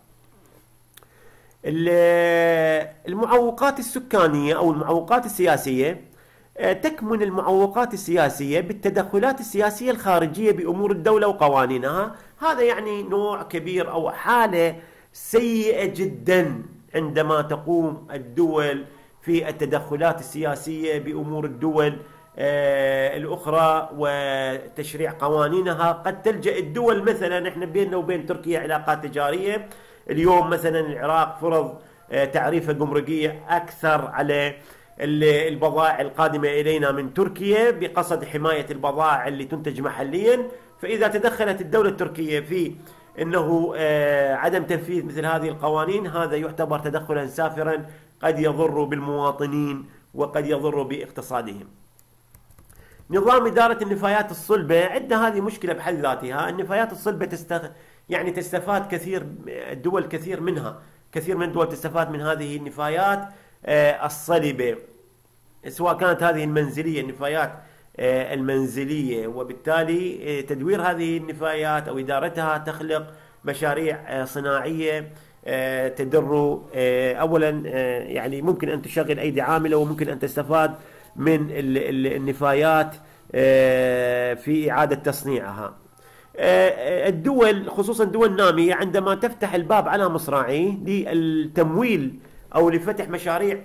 [SPEAKER 1] المعوقات السكانية أو المعوقات السياسية، تكمن المعوقات السياسية بالتدخلات السياسية الخارجية بأمور الدولة وقوانينها. هذا يعني نوع كبير أو حالة سيئة جدا عندما تقوم الدول في التدخلات السياسية بأمور الدول الأخرى وتشريع قوانينها. قد تلجأ الدول، مثلا احنا بيننا وبين تركيا علاقات تجارية، اليوم مثلا العراق فرض تعريفة جمركية أكثر على البضائع القادمة إلينا من تركيا بقصد حماية البضائع اللي تنتج محليا. فإذا تدخلت الدولة التركية في أنه عدم تنفيذ مثل هذه القوانين، هذا يعتبر تدخلا سافرا قد يضر بالمواطنين وقد يضر باقتصادهم. نظام إدارة النفايات الصلبة، عندنا هذه مشكلة بحد ذاتها. النفايات الصلبة يعني تستفاد كثير منها، كثير من الدول تستفاد من هذه النفايات الصلبة، سواء كانت هذه المنزلية، النفايات المنزلية، وبالتالي تدوير هذه النفايات أو إدارتها تخلق مشاريع صناعية تدر أولا يعني ممكن أن تشغل أيدي عاملة، وممكن أن تستفاد من النفايات في إعادة تصنيعها. الدول خصوصا دول نامية عندما تفتح الباب على مصراعيه للتمويل أو لفتح مشاريع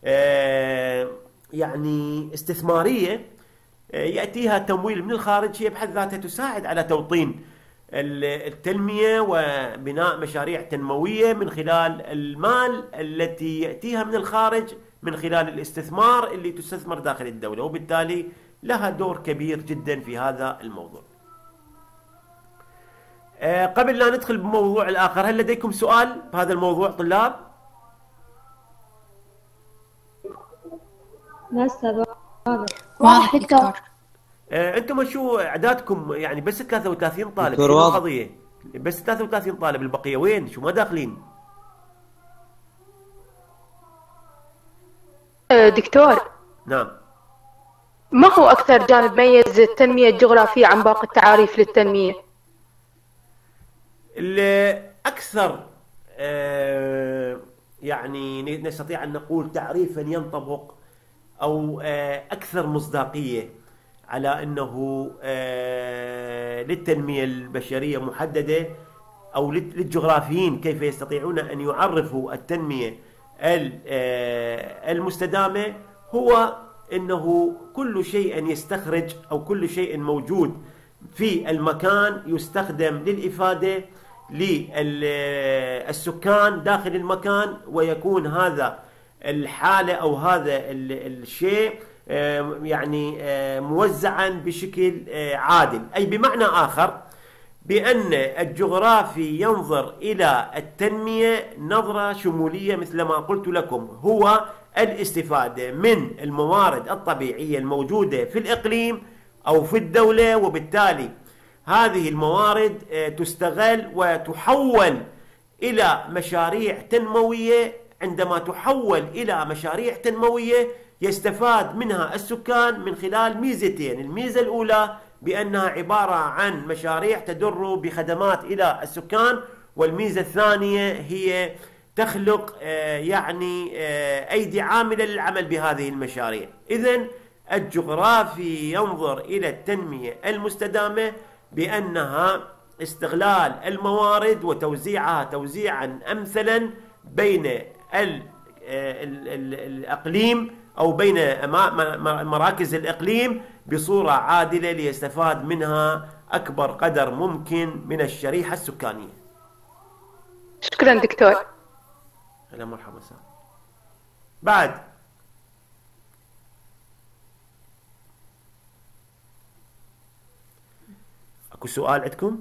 [SPEAKER 1] يعني استثمارية يأتيها تمويل من الخارج، هي بحد ذاتها تساعد على توطين التنمية وبناء مشاريع تنموية من خلال المال التي يأتيها من الخارج من خلال الاستثمار اللي تستثمر داخل الدولة، وبالتالي لها دور كبير جدا في هذا الموضوع. قبل لا ندخل بموضوع الآخر، هل لديكم سؤال بهذا الموضوع طلاب؟
[SPEAKER 4] لا أستاذ
[SPEAKER 3] واضح دكتور.
[SPEAKER 1] انتم شو اعدادكم؟ يعني بس 33 طالب،
[SPEAKER 5] دكتور
[SPEAKER 1] شنو
[SPEAKER 5] واضح.
[SPEAKER 1] القضية؟ بس 33 طالب، البقية وين؟ شو ما داخلين؟
[SPEAKER 2] دكتور،
[SPEAKER 1] نعم.
[SPEAKER 2] ما هو أكثر جانب ميز التنمية الجغرافية عن باقي التعاريف للتنمية؟
[SPEAKER 1] الأكثر يعني نستطيع أن نقول تعريفا ينطبق أو أكثر مصداقية على أنه للتنمية البشرية محددة، أو للجغرافيين كيف يستطيعون أن يعرفوا التنمية المستدامة، هو أنه كل شيء يستخرج أو كل شيء موجود في المكان يستخدم للإفادة للسكان داخل المكان، ويكون هذا الحالة أو هذا الشيء يعني موزعا بشكل عادل. أي بمعنى آخر بأن الجغرافي ينظر إلى التنمية نظرة شمولية مثل ما قلت لكم، هو الاستفادة من الموارد الطبيعية الموجودة في الإقليم أو في الدولة، وبالتالي هذه الموارد تستغل وتحول إلى مشاريع تنموية. عندما تحول إلى مشاريع تنموية يستفاد منها السكان من خلال ميزتين: الميزة الأولى بأنها عبارة عن مشاريع تدر بخدمات إلى السكان، والميزة الثانية هي تخلق يعني أيدي عاملة للعمل بهذه المشاريع. إذن الجغرافي ينظر إلى التنمية المستدامة بأنها استغلال الموارد وتوزيعها توزيعا أمثلا بين الأقليم أو بين مراكز الإقليم بصورة عادلة ليستفاد منها أكبر قدر ممكن من الشريحة السكانية.
[SPEAKER 2] شكرا دكتور.
[SPEAKER 1] هلا مرحبا. بعد اكو سؤال عندكم؟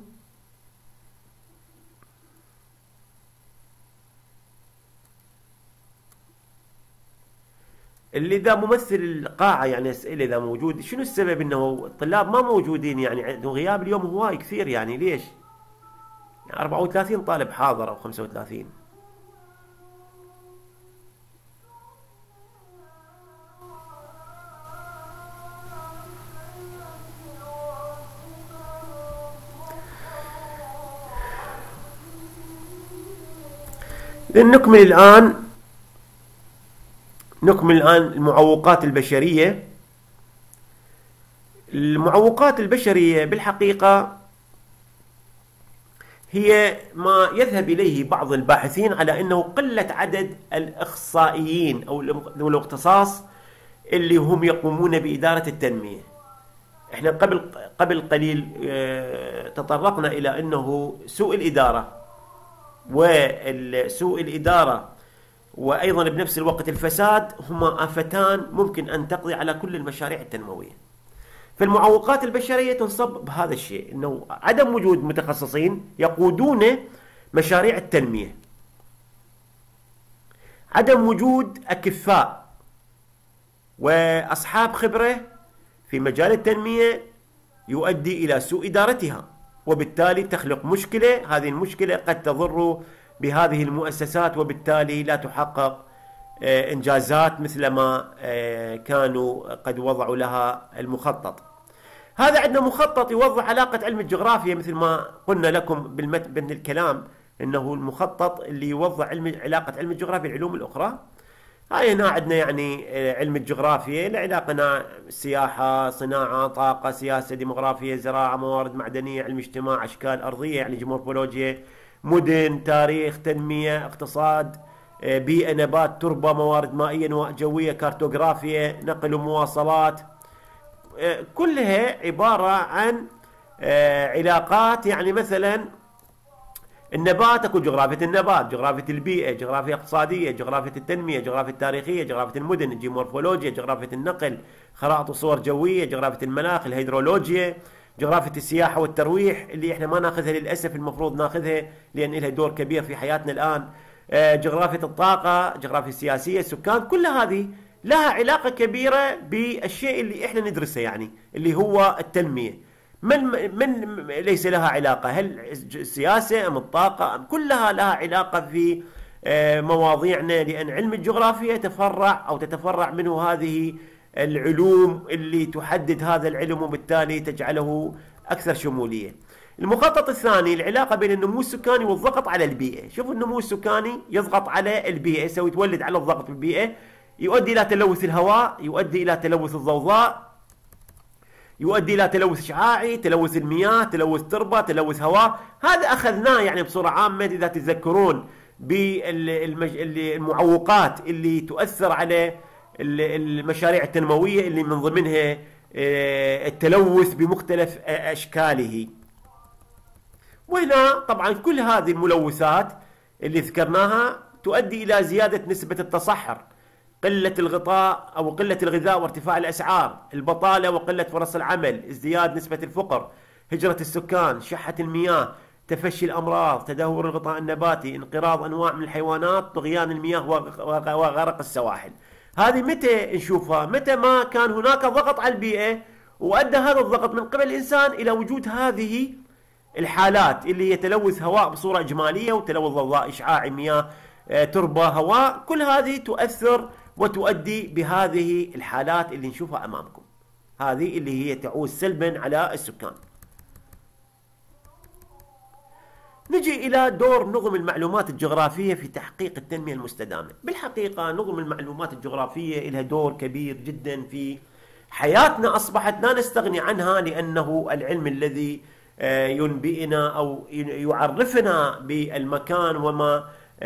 [SPEAKER 1] اللي ذا ممثل القاعة يعني أسئلة إذا موجود، شنو السبب إنه الطلاب ما موجودين؟ يعني عندهم غياب اليوم هواي كثير، يعني ليش؟ يعني 34 طالب حاضر أو 35. نكمل الآن المعوقات البشرية. المعوقات البشرية بالحقيقة هي ما يذهب إليه بعض الباحثين على أنه قلة عدد الإخصائيين أو الاختصاص اللي هم يقومون بإدارة التنمية. احنا قبل قليل تطرقنا إلى أنه سوء الإدارة وسوء الإدارة وأيضا بنفس الوقت الفساد هما آفتان ممكن أن تقضي على كل المشاريع التنموية. فالمعوقات البشرية تنصب بهذا الشيء، أنه عدم وجود متخصصين يقودون مشاريع التنمية، عدم وجود أكفاء وأصحاب خبرة في مجال التنمية يؤدي إلى سوء إدارتها، وبالتالي تخلق مشكلة. هذه المشكلة قد تضر بهذه المؤسسات، وبالتالي لا تحقق إنجازات مثل ما كانوا قد وضعوا لها المخطط. هذا عندنا مخطط يوضح علاقة علم الجغرافيا مثل ما قلنا لكم بالمتن الكلام، انه المخطط اللي يوضح علاقة علم الجغرافيا بالعلوم الاخرى. هاي هنا عندنا يعني علم الجغرافيا له علاقة سياحة، صناعة، طاقة، سياسة، ديموغرافيا، زراعة، موارد معدنية، علم اجتماع، اشكال ارضية يعني جيومورفولوجيا، مدن، تاريخ، تنمية، اقتصاد، بيئة، نبات، تربة، موارد مائية، نواة جوية، كارتوغرافيا، نقل ومواصلات. كلها عبارة عن علاقات. يعني مثلا النبات اكو جغرافية النبات، جغرافية البيئة، جغرافية اقتصادية، جغرافية التنمية، جغرافية التاريخية، جغرافية المدن، الجيومورفولوجيا، جغرافية النقل، خرائط وصور جوية، جغرافية المناخ، الهيدرولوجيا، جغرافية السياحة والترويح اللي احنا ما ناخذها للأسف، المفروض ناخذها لأن لها دور كبير في حياتنا الآن، جغرافية الطاقة، جغرافية السياسية، السكان. كل هذه لها علاقة كبيرة بالشيء اللي احنا ندرسه، يعني اللي هو التنمية. من ليس لها علاقة؟ هل السياسة أم الطاقة؟ كلها لها علاقة في مواضيعنا، لأن علم الجغرافيا تتفرع منه هذه العلوم اللي تحدد هذا العلم، وبالتالي تجعله أكثر شمولية. المخطط الثاني العلاقة بين النمو السكاني والضغط على البيئة. شوفوا النمو السكاني يضغط على البيئة، يسوي يتولد على الضغط بالبيئة، يؤدي إلى تلوث الهواء، يؤدي إلى تلوث الضوضاء، يؤدي إلى تلوث إشعاعي، تلوث المياه، تلوث تربة، تلوث هواء. هذا أخذناه يعني بصورة عامة إذا تتذكرون بالمعوقات اللي تؤثر على المشاريع التنموية، اللي من ضمنها التلوث بمختلف أشكاله. وهنا طبعا كل هذه الملوثات اللي ذكرناها تؤدي إلى زيادة نسبة التصحر، قلة الغطاء أو قلة الغذاء وارتفاع الأسعار، البطالة وقلة فرص العمل، ازدياد نسبة الفقر، هجرة السكان، شحة المياه، تفشي الأمراض، تدهور الغطاء النباتي، انقراض أنواع من الحيوانات، طغيان المياه وغرق السواحل. هذه متى نشوفها؟ متى ما كان هناك ضغط على البيئة، وأدى هذا الضغط من قبل الإنسان إلى وجود هذه الحالات اللي هي تلوث هواء بصورة إجمالية، وتلوث ضوضاء، إشعاع، مياه، تربة، هواء. كل هذه تؤثر وتؤدي بهذه الحالات اللي نشوفها أمامكم، هذه اللي هي تعود سلبا على السكان. نجي إلى دور نظم المعلومات الجغرافية في تحقيق التنمية المستدامة. بالحقيقة نظم المعلومات الجغرافية لها دور كبير جدا في حياتنا، أصبحت لا نستغني عنها، لأنه العلم الذي ينبئنا أو يعرفنا بالمكان وما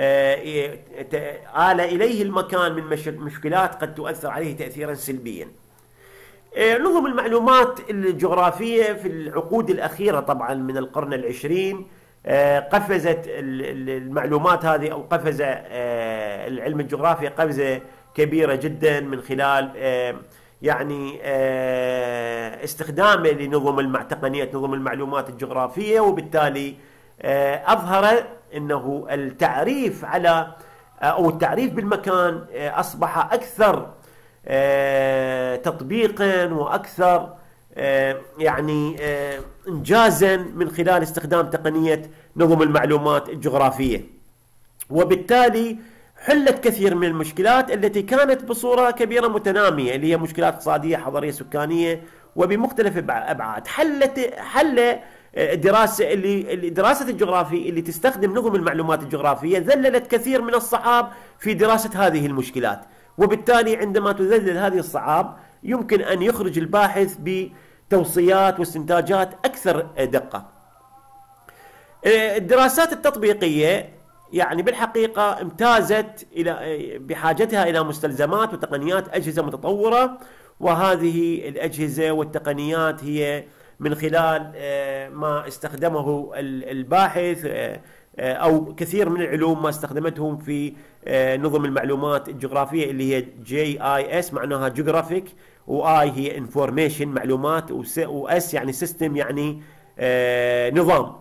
[SPEAKER 1] آل إليه المكان من مشكلات قد تؤثر عليه تأثيرا سلبيا. نظم المعلومات الجغرافية في العقود الأخيرة طبعا من القرن العشرين قفزت المعلومات هذه، أو قفز العلم الجغرافيا قفزة كبيرة جدا من خلال يعني استخدامه لنظم تقنية نظم المعلومات الجغرافية، وبالتالي أظهر أنه التعريف على أو التعريف بالمكان أصبح أكثر تطبيقا وأكثر يعني إنجازا من خلال استخدام تقنية نظم المعلومات الجغرافية. وبالتالي حلت كثير من المشكلات التي كانت بصورة كبيرة متنامية، اللي هي مشكلات اقتصادية، حضارية، سكانية، وبمختلف أبعاد. حل دراسة الجغرافيا اللي تستخدم نظم المعلومات الجغرافية ذللت كثير من الصعاب في دراسة هذه المشكلات، وبالتالي عندما تذلل هذه الصعاب يمكن أن يخرج الباحث بتوصيات واستنتاجات أكثر دقة. الدراسات التطبيقية يعني بالحقيقة امتازت بحاجتها إلى مستلزمات وتقنيات أجهزة متطورة، وهذه الأجهزة والتقنيات هي من خلال ما استخدمه الباحث أو كثير من العلوم ما استخدمتهم في نظم المعلومات الجغرافية، اللي هي JIS معناها جغرافيك، وآي هي انفورميشن معلومات، وS يعني سيستم يعني نظام.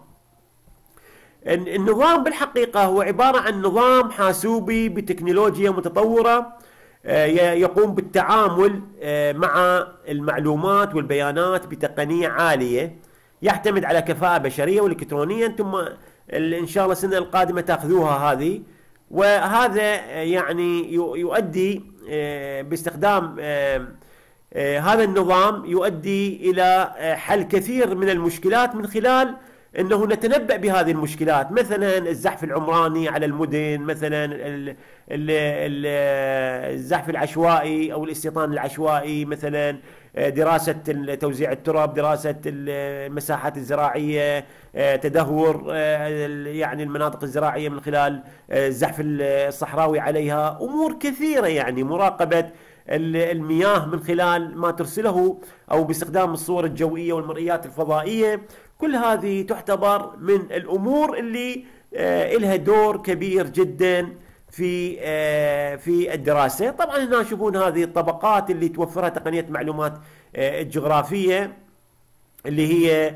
[SPEAKER 1] النظام بالحقيقة هو عبارة عن نظام حاسوبي بتكنولوجيا متطورة يقوم بالتعامل مع المعلومات والبيانات بتقنية عالية، يعتمد على كفاءة بشرية والإلكترونية. أنتم إن شاء الله السنة القادمة تأخذوها هذه، وهذا يعني يؤدي باستخدام هذا النظام يؤدي إلى حل كثير من المشكلات من خلال أنه نتنبأ بهذه المشكلات، مثلا الزحف العمراني على المدن، مثلا الزحف العشوائي أو الاستيطان العشوائي، مثلا دراسة توزيع التراب، دراسة المساحات الزراعية، تدهور يعني المناطق الزراعية من خلال الزحف الصحراوي عليها، أمور كثيرة يعني مراقبة المياه من خلال ما ترسله أو باستخدام الصور الجوية والمرئيات الفضائية. كل هذه تعتبر من الأمور اللي لها دور كبير جدا في الدراسة. طبعا هنا تشوفون هذه الطبقات اللي توفرها تقنية معلومات الجغرافية، اللي هي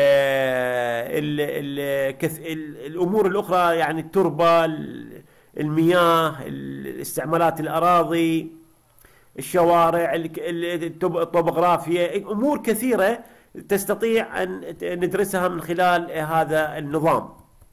[SPEAKER 1] الأمور الأخرى، يعني التربة، المياه، استعمالات الأراضي، الشوارع، الطبوغرافيا، أمور كثيرة تستطيع أن ندرسها من خلال هذا النظام.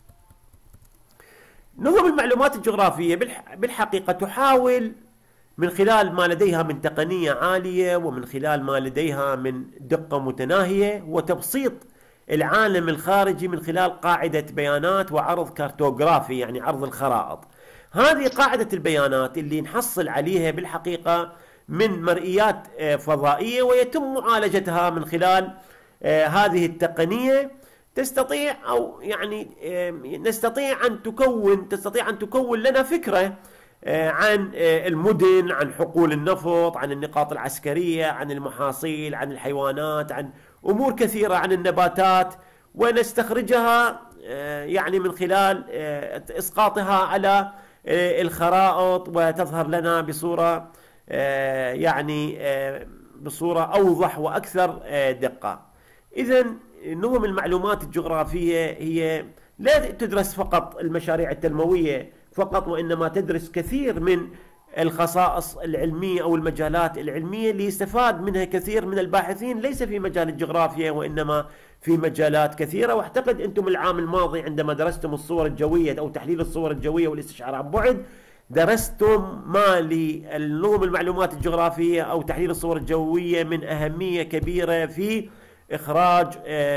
[SPEAKER 1] نظم المعلومات الجغرافية بالحقيقة تحاول من خلال ما لديها من تقنية عالية ومن خلال ما لديها من دقة متناهية وتبسيط العالم الخارجي من خلال قاعدة بيانات وعرض كارتوغرافي، يعني عرض الخرائط. هذه قاعدة البيانات اللي نحصل عليها بالحقيقة من مرئيات فضائية، ويتم معالجتها من خلال هذه التقنية. تستطيع أو يعني تستطيع أن تكون لنا فكرة عن المدن، عن حقول النفط، عن النقاط العسكرية، عن المحاصيل، عن الحيوانات، عن أمور كثيرة، عن النباتات، ونستخرجها يعني من خلال إسقاطها على الخرائط، وتظهر لنا بصورة يعني بصورة أوضح وأكثر دقة. إذا نظم المعلومات الجغرافية هي لا تدرس فقط المشاريع التنموية فقط، وإنما تدرس كثير من الخصائص العلمية أو المجالات العلمية اللي يستفاد منها كثير من الباحثين، ليس في مجال الجغرافيا وإنما في مجالات كثيرة. واعتقد أنتم العام الماضي عندما درستم الصور الجوية أو تحليل الصور الجوية والاستشعار عن بعد، درستم ما لنظم المعلومات الجغرافية أو تحليل الصور الجوية من أهمية كبيرة في إخراج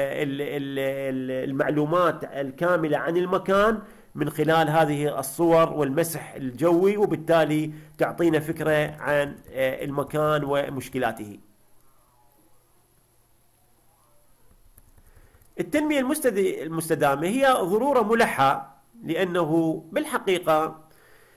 [SPEAKER 1] المعلومات الكاملة عن المكان من خلال هذه الصور والمسح الجوي، وبالتالي تعطينا فكرة عن المكان ومشكلاته. التنمية المستدامة هي ضرورة ملحة، لأنه بالحقيقة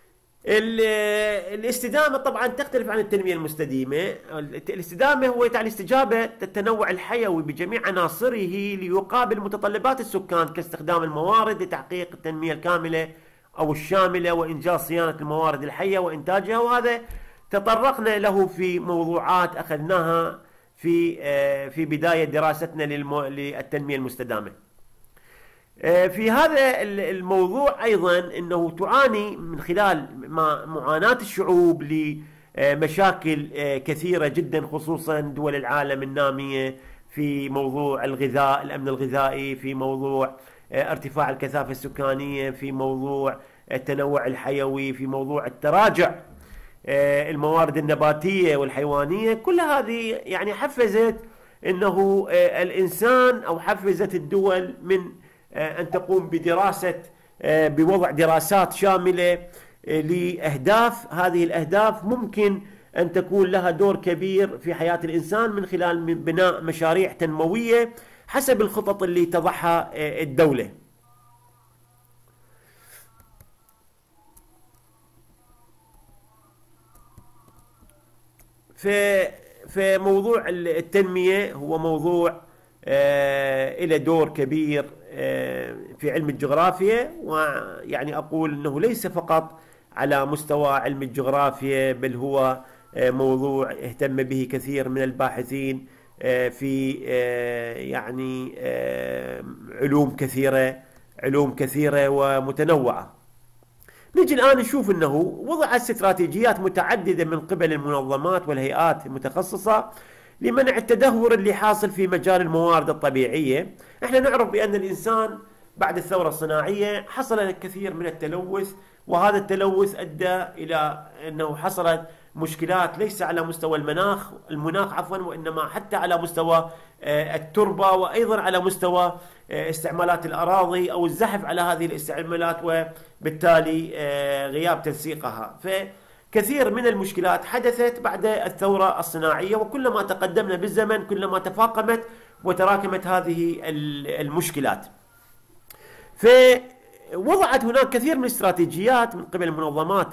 [SPEAKER 1] الاستدامة طبعا تختلف عن التنمية المستديمة. الاستدامة هو تعني استجابة التنوع الحيوي بجميع عناصره ليقابل متطلبات السكان كاستخدام الموارد لتحقيق التنمية الكاملة أو الشاملة وإنجاز صيانة الموارد الحية وإنتاجها، وهذا تطرقنا له في موضوعات أخذناها في بداية دراستنا للتنمية المستدامة. في هذا الموضوع أيضا أنه تعاني من خلال معاناة الشعوب لمشاكل كثيرة جدا، خصوصا دول العالم النامية، في موضوع الغذاء، الأمن الغذائي، في موضوع ارتفاع الكثافة السكانية، في موضوع التنوع الحيوي، في موضوع التراجع الموارد النباتية والحيوانية. كل هذه يعني حفزت أنه الإنسان أو حفزت الدول من أن تقوم بوضع دراسات شاملة لأهداف. هذه الأهداف ممكن أن تكون لها دور كبير في حياة الإنسان من خلال بناء مشاريع تنموية حسب الخطط اللي تضعها الدولة. في موضوع التنمية هو موضوع له دور كبير في علم الجغرافيا، ويعني أقول أنه ليس فقط على مستوى علم الجغرافيا، بل هو موضوع اهتم به كثير من الباحثين في يعني علوم كثيرة ومتنوعة. نجي الآن نشوف أنه وضعت استراتيجيات متعددة من قبل المنظمات والهيئات المتخصصة لمنع التدهور اللي حاصل في مجال الموارد الطبيعية. احنا نعرف بأن الإنسان بعد الثورة الصناعية حصل الكثير من التلوث، وهذا التلوث أدى إلى أنه حصلت مشكلات ليس على مستوى المناخ وإنما حتى على مستوى التربة، وأيضا على مستوى استعمالات الأراضي أو الزحف على هذه الاستعمالات وبالتالي غياب تنسيقها. فكثير من المشكلات حدثت بعد الثورة الصناعية، وكلما تقدمنا بالزمن كلما تفاقمت وتراكمت هذه المشكلات. فوضعت هناك كثير من الاستراتيجيات من قبل المنظمات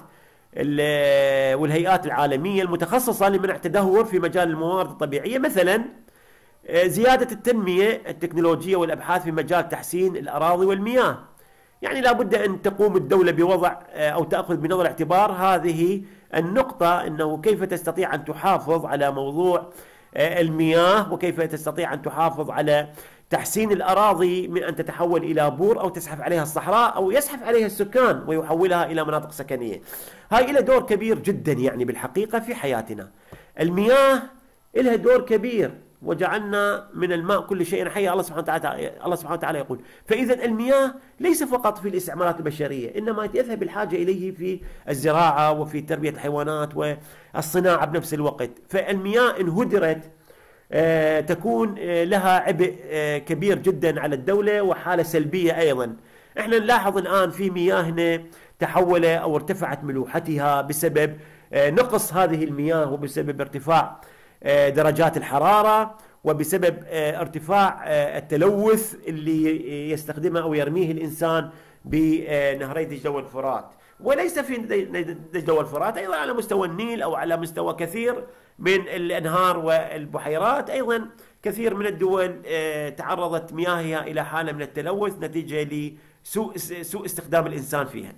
[SPEAKER 1] والهيئات العالمية المتخصصة لمنع التدهور في مجال الموارد الطبيعية، مثلا زيادة التنمية التكنولوجية والأبحاث في مجال تحسين الأراضي والمياه. يعني لابد أن تقوم الدولة بوضع أو تأخذ بنظر الاعتبار هذه النقطة، أنه كيف تستطيع أن تحافظ على موضوع المياه، وكيف تستطيع أن تحافظ على تحسين الأراضي من أن تتحول إلى بور أو تزحف عليها الصحراء أو يزحف عليها السكان ويحولها إلى مناطق سكنية. هاي لها دور كبير جدا يعني بالحقيقة في حياتنا. المياه لها دور كبير، وجعلنا من الماء كل شيء حي. الله سبحانه وتعالى يقول: فإذا المياه ليس فقط في الاستعمالات البشرية، إنما يذهب الحاجة إليه في الزراعة وفي تربية الحيوانات والصناعة بنفس الوقت. فالمياه إن هدرت تكون لها عبء كبير جدا على الدولة وحالة سلبية أيضا. احنا نلاحظ الآن في مياهنا تحول أو ارتفعت ملوحتها بسبب نقص هذه المياه، وبسبب ارتفاع درجات الحرارة، وبسبب ارتفاع التلوث اللي يستخدمه أو يرميه الإنسان بنهري دجلة والفرات، وليس في دجلة والفرات، أيضا على مستوى النيل أو على مستوى كثير من الأنهار والبحيرات. أيضا كثير من الدول تعرضت مياهها إلى حالة من التلوث نتيجة لسوء استخدام الإنسان فيها.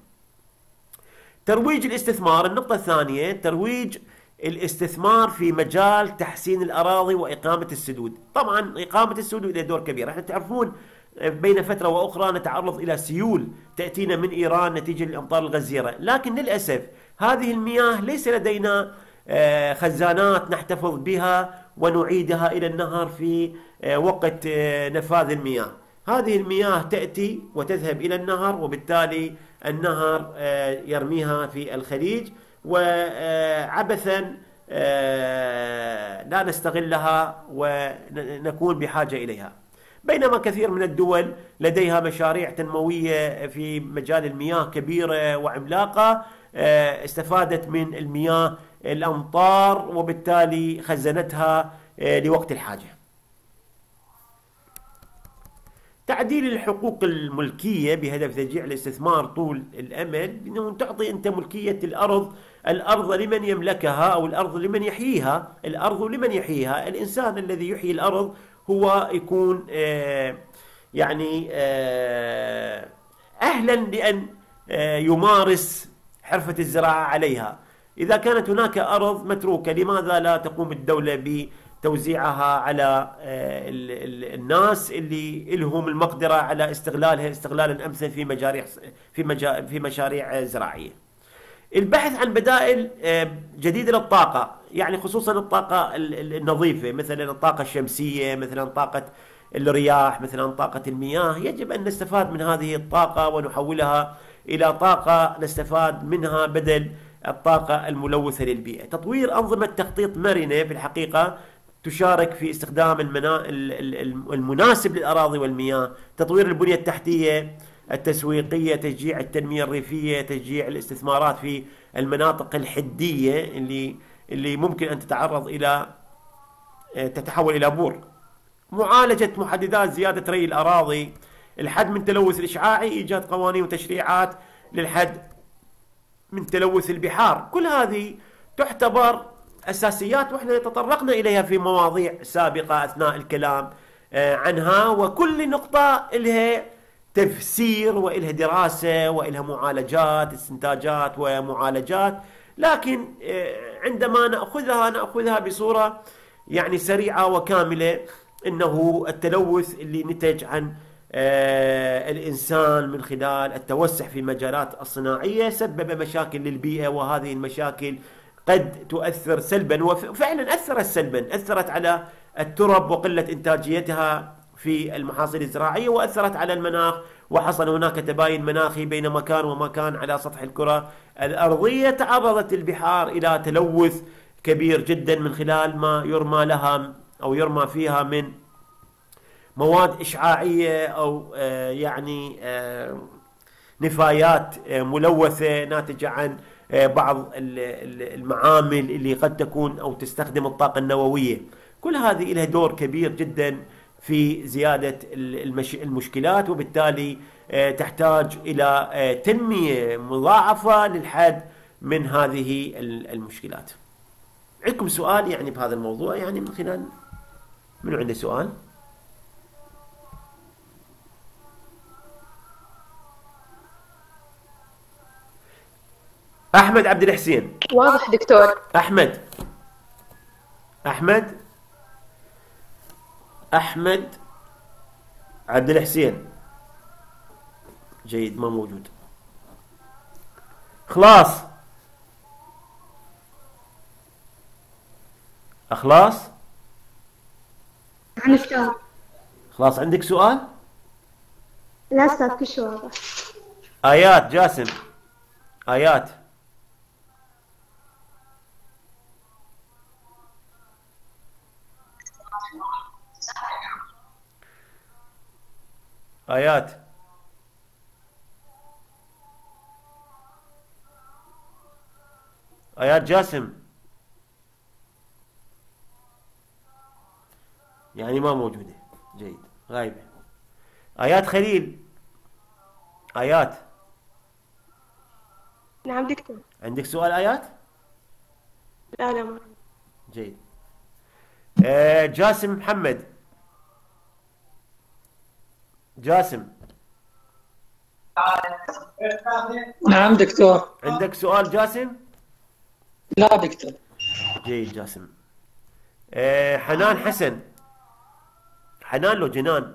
[SPEAKER 1] ترويج الاستثمار، النقطة الثانية، ترويج الاستثمار في مجال تحسين الأراضي وإقامة السدود. طبعا إقامة السدود لها دور كبير. احنا تعرفون بين فترة وأخرى نتعرض إلى سيول تأتينا من إيران نتيجة للأمطار الغزيرة، لكن للأسف هذه المياه ليس لدينا خزانات نحتفظ بها ونعيدها إلى النهر في وقت نفاذ المياه. هذه المياه تأتي وتذهب إلى النهر، وبالتالي النهر يرميها في الخليج، وعبثا لا نستغلها ونكون بحاجة إليها. بينما كثير من الدول لديها مشاريع تنموية في مجال المياه كبيرة وعملاقة، استفادت من المياه الأمطار وبالتالي خزنتها لوقت الحاجة. تعديل الحقوق الملكية بهدف تشجيع الاستثمار طول الأمد، أنه تعطي أنت ملكية الأرض لمن يملكها، أو الأرض لمن يحييها. الأرض لمن يحييها؟ الإنسان الذي يحيي الأرض هو يكون يعني أهلا لأن يمارس حرفة الزراعة عليها. إذا كانت هناك أرض متروكة، لماذا لا تقوم الدولة بتوزيعها على الناس اللي لهم المقدرة على استغلالها استغلالا أمثل في مشاريع زراعية؟ البحث عن بدائل جديدة للطاقة، يعني خصوصا الطاقة النظيفة، مثلا الطاقة الشمسية، مثلا طاقة الرياح، مثلا طاقة المياه. يجب أن نستفاد من هذه الطاقة ونحولها إلى طاقة نستفاد منها بدل الطاقة الملوثة للبيئة. تطوير أنظمة تخطيط مرنة في الحقيقة تشارك في استخدام المناسب للأراضي والمياه، تطوير البنية التحتية التسويقية، تشجيع التنمية الريفية، تشجيع الاستثمارات في المناطق الحدية اللي ممكن أن تتحول إلى بور. معالجة محددات زيادة ري الأراضي، الحد من التلوث الإشعاعي، إيجاد قوانين وتشريعات للحد من تلوث البحار. كل هذه تعتبر أساسيات، وإحنا تطرقنا إليها في مواضيع سابقة أثناء الكلام عنها، وكل نقطة لها تفسير وإلها دراسة وإلها معالجات، استنتاجات ومعالجات. لكن عندما نأخذها بصورة يعني سريعة وكاملة، إنه التلوث اللي نتج عن الإنسان من خلال التوسع في مجالات الصناعية سبب مشاكل للبيئة، وهذه المشاكل قد تؤثر سلبا، وفعلا أثرت سلبا، أثرت على الترب وقلة إنتاجيتها في المحاصيل الزراعية، وأثرت على المناخ، وحصل هناك تباين مناخي بين مكان ومكان على سطح الكرة الأرضية. تعرضت البحار إلى تلوث كبير جدا من خلال ما يرمى لها أو يرمى فيها من مواد إشعاعية أو يعني نفايات ملوثة ناتجة عن بعض المعامل اللي قد تكون أو تستخدم الطاقة النووية. كل هذه لها دور كبير جدا في زيادة المشكلات، وبالتالي تحتاج إلى تنمية مضاعفة للحد من هذه المشكلات. عندكم سؤال يعني بهذا الموضوع؟ يعني من خلال منو عنده سؤال؟ أحمد عبد الحسين.
[SPEAKER 2] واضح دكتور.
[SPEAKER 1] أحمد عبد الحسين. جيد، ما موجود. خلاص أخلاص.
[SPEAKER 3] نعم دكتور.
[SPEAKER 1] خلاص عندك سؤال؟
[SPEAKER 3] لا أستاذ كل شيء واضح.
[SPEAKER 1] آيات جاسم. آيات. آيات. آيات جاسم يعني ما موجودة. جيد، غايبة. آيات خليل. آيات.
[SPEAKER 2] نعم دكتور.
[SPEAKER 1] عندك سؤال آيات؟
[SPEAKER 2] لا لا ما.
[SPEAKER 1] جيد. جاسم محمد. جاسم.
[SPEAKER 4] نعم دكتور.
[SPEAKER 1] عندك سؤال جاسم؟
[SPEAKER 4] لا دكتور.
[SPEAKER 1] جيد جاسم. حنان حسن. حنان لو جنان؟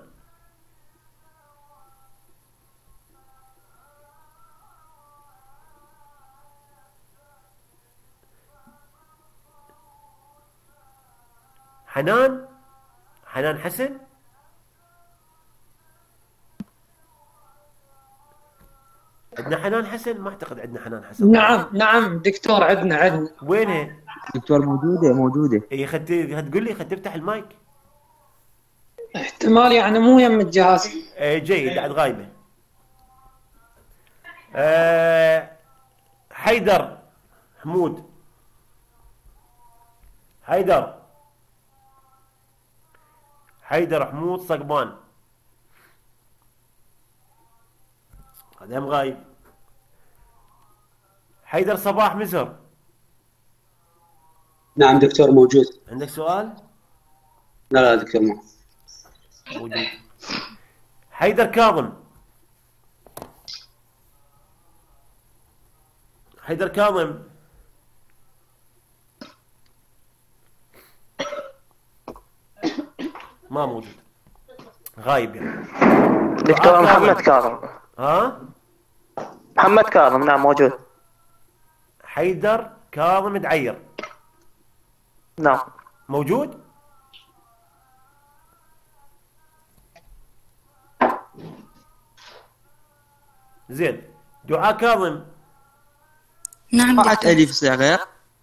[SPEAKER 1] حنان حسن. عندنا حنان حسن؟ ما اعتقد عندنا حنان حسن.
[SPEAKER 4] نعم دكتور، عندنا.
[SPEAKER 1] وينها؟
[SPEAKER 5] دكتور موجودة.
[SPEAKER 1] اي تقول لي خد تفتح المايك.
[SPEAKER 4] احتمال يعني مو يم الجهاز.
[SPEAKER 1] جيد، بعد غايبة. حيدر حمود. حيدر حمود صقبان. هذا هم غايب. حيدر صباح مزهر.
[SPEAKER 6] نعم دكتور موجود.
[SPEAKER 1] عندك سؤال؟
[SPEAKER 6] لا دكتور ما
[SPEAKER 1] موجود. حيدر كاظم. ما موجود، غايب يعني.
[SPEAKER 7] دكتور محمد كاظم. محمد كاظم نعم موجود.
[SPEAKER 1] حيدر كاظم دعير.
[SPEAKER 7] نعم
[SPEAKER 1] موجود. زين. دعاء كاظم.
[SPEAKER 3] نعم
[SPEAKER 5] طلعت
[SPEAKER 3] دكتور.
[SPEAKER 5] أليف صغير.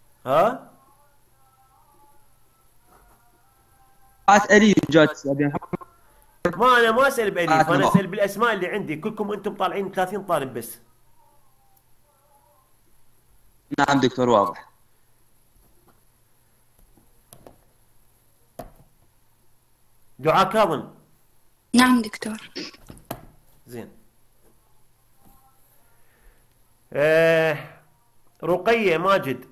[SPEAKER 5] طلعت أليف جات.
[SPEAKER 1] أنا ما أسأل بأليف، أنا أسأل بالأسماء اللي عندي. كلكم أنتم طالعين 30 طالب بس.
[SPEAKER 5] نعم دكتور واضح.
[SPEAKER 1] دعاء كاظم.
[SPEAKER 3] نعم دكتور.
[SPEAKER 1] زين. رقية ماجد.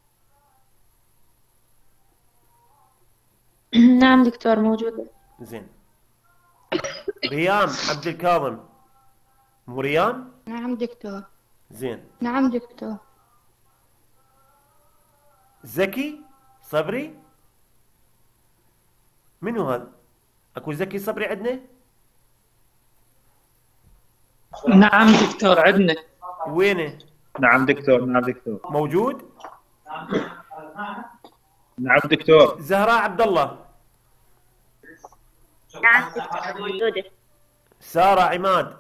[SPEAKER 3] نعم دكتور موجودة.
[SPEAKER 1] زين. ريان عبد الكاظم. مو ريان؟
[SPEAKER 3] نعم دكتور.
[SPEAKER 1] زين.
[SPEAKER 3] نعم دكتور.
[SPEAKER 1] زكي صبري. منو هذا؟ اكو زكي صبري عندنا؟
[SPEAKER 4] نعم دكتور عندنا.
[SPEAKER 1] وينه؟
[SPEAKER 8] نعم دكتور.
[SPEAKER 1] موجود؟
[SPEAKER 8] نعم دكتور.
[SPEAKER 1] زهراء عبد الله.
[SPEAKER 9] نعم دكتور موجودة.
[SPEAKER 1] سارة عماد.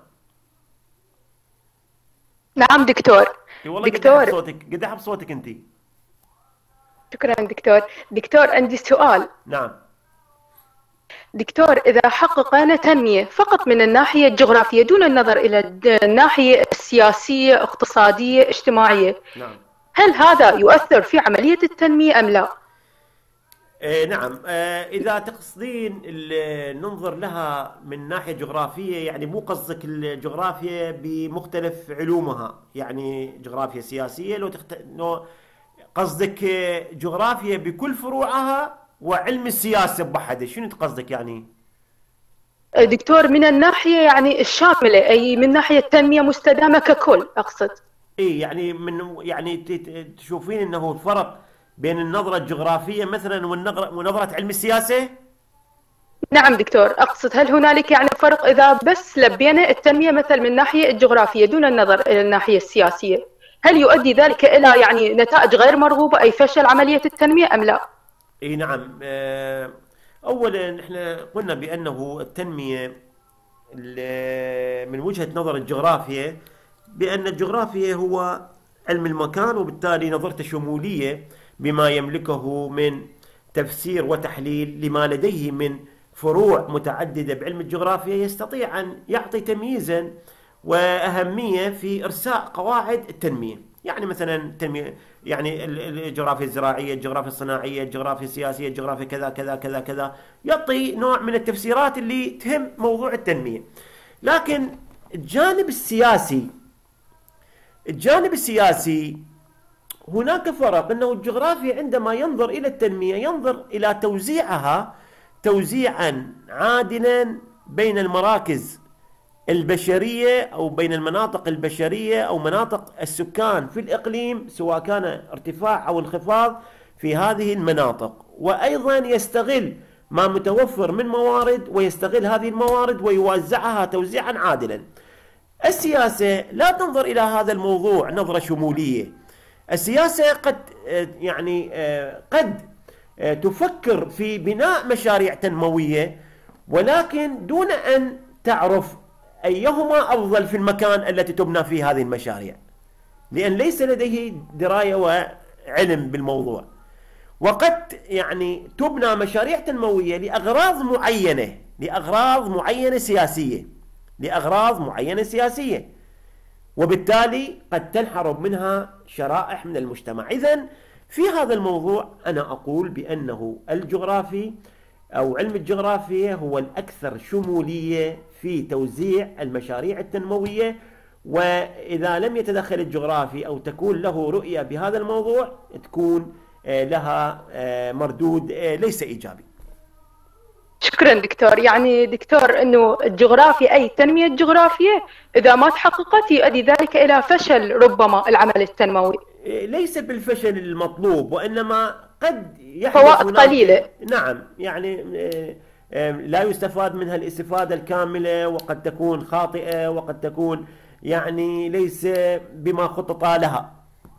[SPEAKER 2] نعم دكتور.
[SPEAKER 1] والله
[SPEAKER 2] دكتور
[SPEAKER 1] قد احب صوتك انت.
[SPEAKER 2] شكرا دكتور. دكتور عندي سؤال.
[SPEAKER 1] نعم.
[SPEAKER 2] دكتور، إذا حققنا تنمية فقط من الناحية الجغرافية دون النظر إلى الناحية السياسية، اقتصادية، اجتماعية،
[SPEAKER 1] نعم.
[SPEAKER 2] هل هذا يؤثر في عملية التنمية أم لا؟
[SPEAKER 1] نعم. إذا تقصدين ننظر لها من ناحية جغرافية، يعني مو قصدك الجغرافيا بمختلف علومها، يعني جغرافيا سياسية، لو قصدك جغرافيا بكل فروعها وعلم السياسة بوحده، شنو قصدك يعني؟
[SPEAKER 2] دكتور، من الناحية يعني الشاملة، أي من ناحية تنمية مستدامة ككل أقصد.
[SPEAKER 1] اي يعني تشوفين انه الفرق بين النظرة الجغرافية مثلا ونظرة علم السياسة؟
[SPEAKER 2] نعم دكتور، أقصد هل هنالك يعني فرق إذا بس لبينا التنمية مثل من الناحية الجغرافية دون النظر إلى الناحية السياسية، هل يؤدي ذلك إلى يعني نتائج غير مرغوبة، أي فشل عملية التنمية أم لا؟
[SPEAKER 1] اي نعم. اولا احنا قلنا بانه التنمية من وجهة نظر الجغرافيا بان الجغرافيا هو علم المكان، وبالتالي نظرته شمولية بما يملكه من تفسير وتحليل لما لديه من فروع متعددة بعلم الجغرافيا، يستطيع أن يعطي تمييزا وأهمية في إرساء قواعد التنمية. يعني مثلا التنمية، يعني الجغرافيا الزراعية، الجغرافيا الصناعية، الجغرافيا السياسية، الجغرافيا كذا كذا كذا كذا، يعطي نوع من التفسيرات اللي تهم موضوع التنمية. لكن الجانب السياسي هناك فرق، أنه الجغرافيا عندما ينظر إلى التنمية ينظر إلى توزيعها توزيعا عادلا بين المراكز البشرية أو بين المناطق البشرية أو مناطق السكان في الإقليم، سواء كان ارتفاع أو انخفاض في هذه المناطق، وأيضا يستغل ما متوفر من موارد ويستغل هذه الموارد ويوزعها توزيعا عادلا. السياسة لا تنظر إلى هذا الموضوع نظرة شمولية. السياسة قد تفكر في بناء مشاريع تنموية، ولكن دون أن تعرف أيهما أفضل في المكان التي تبنى فيه هذه المشاريع، لأن ليس لديه دراية وعلم بالموضوع. وقد تبنى مشاريع تنموية لأغراض معينة سياسية، وبالتالي قد تنحرف منها شرائح من المجتمع. إذن في هذا الموضوع أنا أقول بأنه الجغرافي أو علم الجغرافيا هو الأكثر شمولية في توزيع المشاريع التنموية، وإذا لم يتدخل الجغرافي أو تكون له رؤية بهذا الموضوع تكون لها مردود ليس إيجابي.
[SPEAKER 2] شكرا دكتور. يعني دكتور أنه الجغرافيا، أي التنمية الجغرافية إذا ما تحققت يؤدي ذلك إلى فشل ربما العمل التنموي.
[SPEAKER 1] ليس بالفشل المطلوب، وإنما قد يحدث
[SPEAKER 2] فوائد قليلة.
[SPEAKER 1] نعم، لا يستفاد منها الاستفادة الكاملة، وقد تكون خاطئة، وقد تكون ليس بما خطط لها.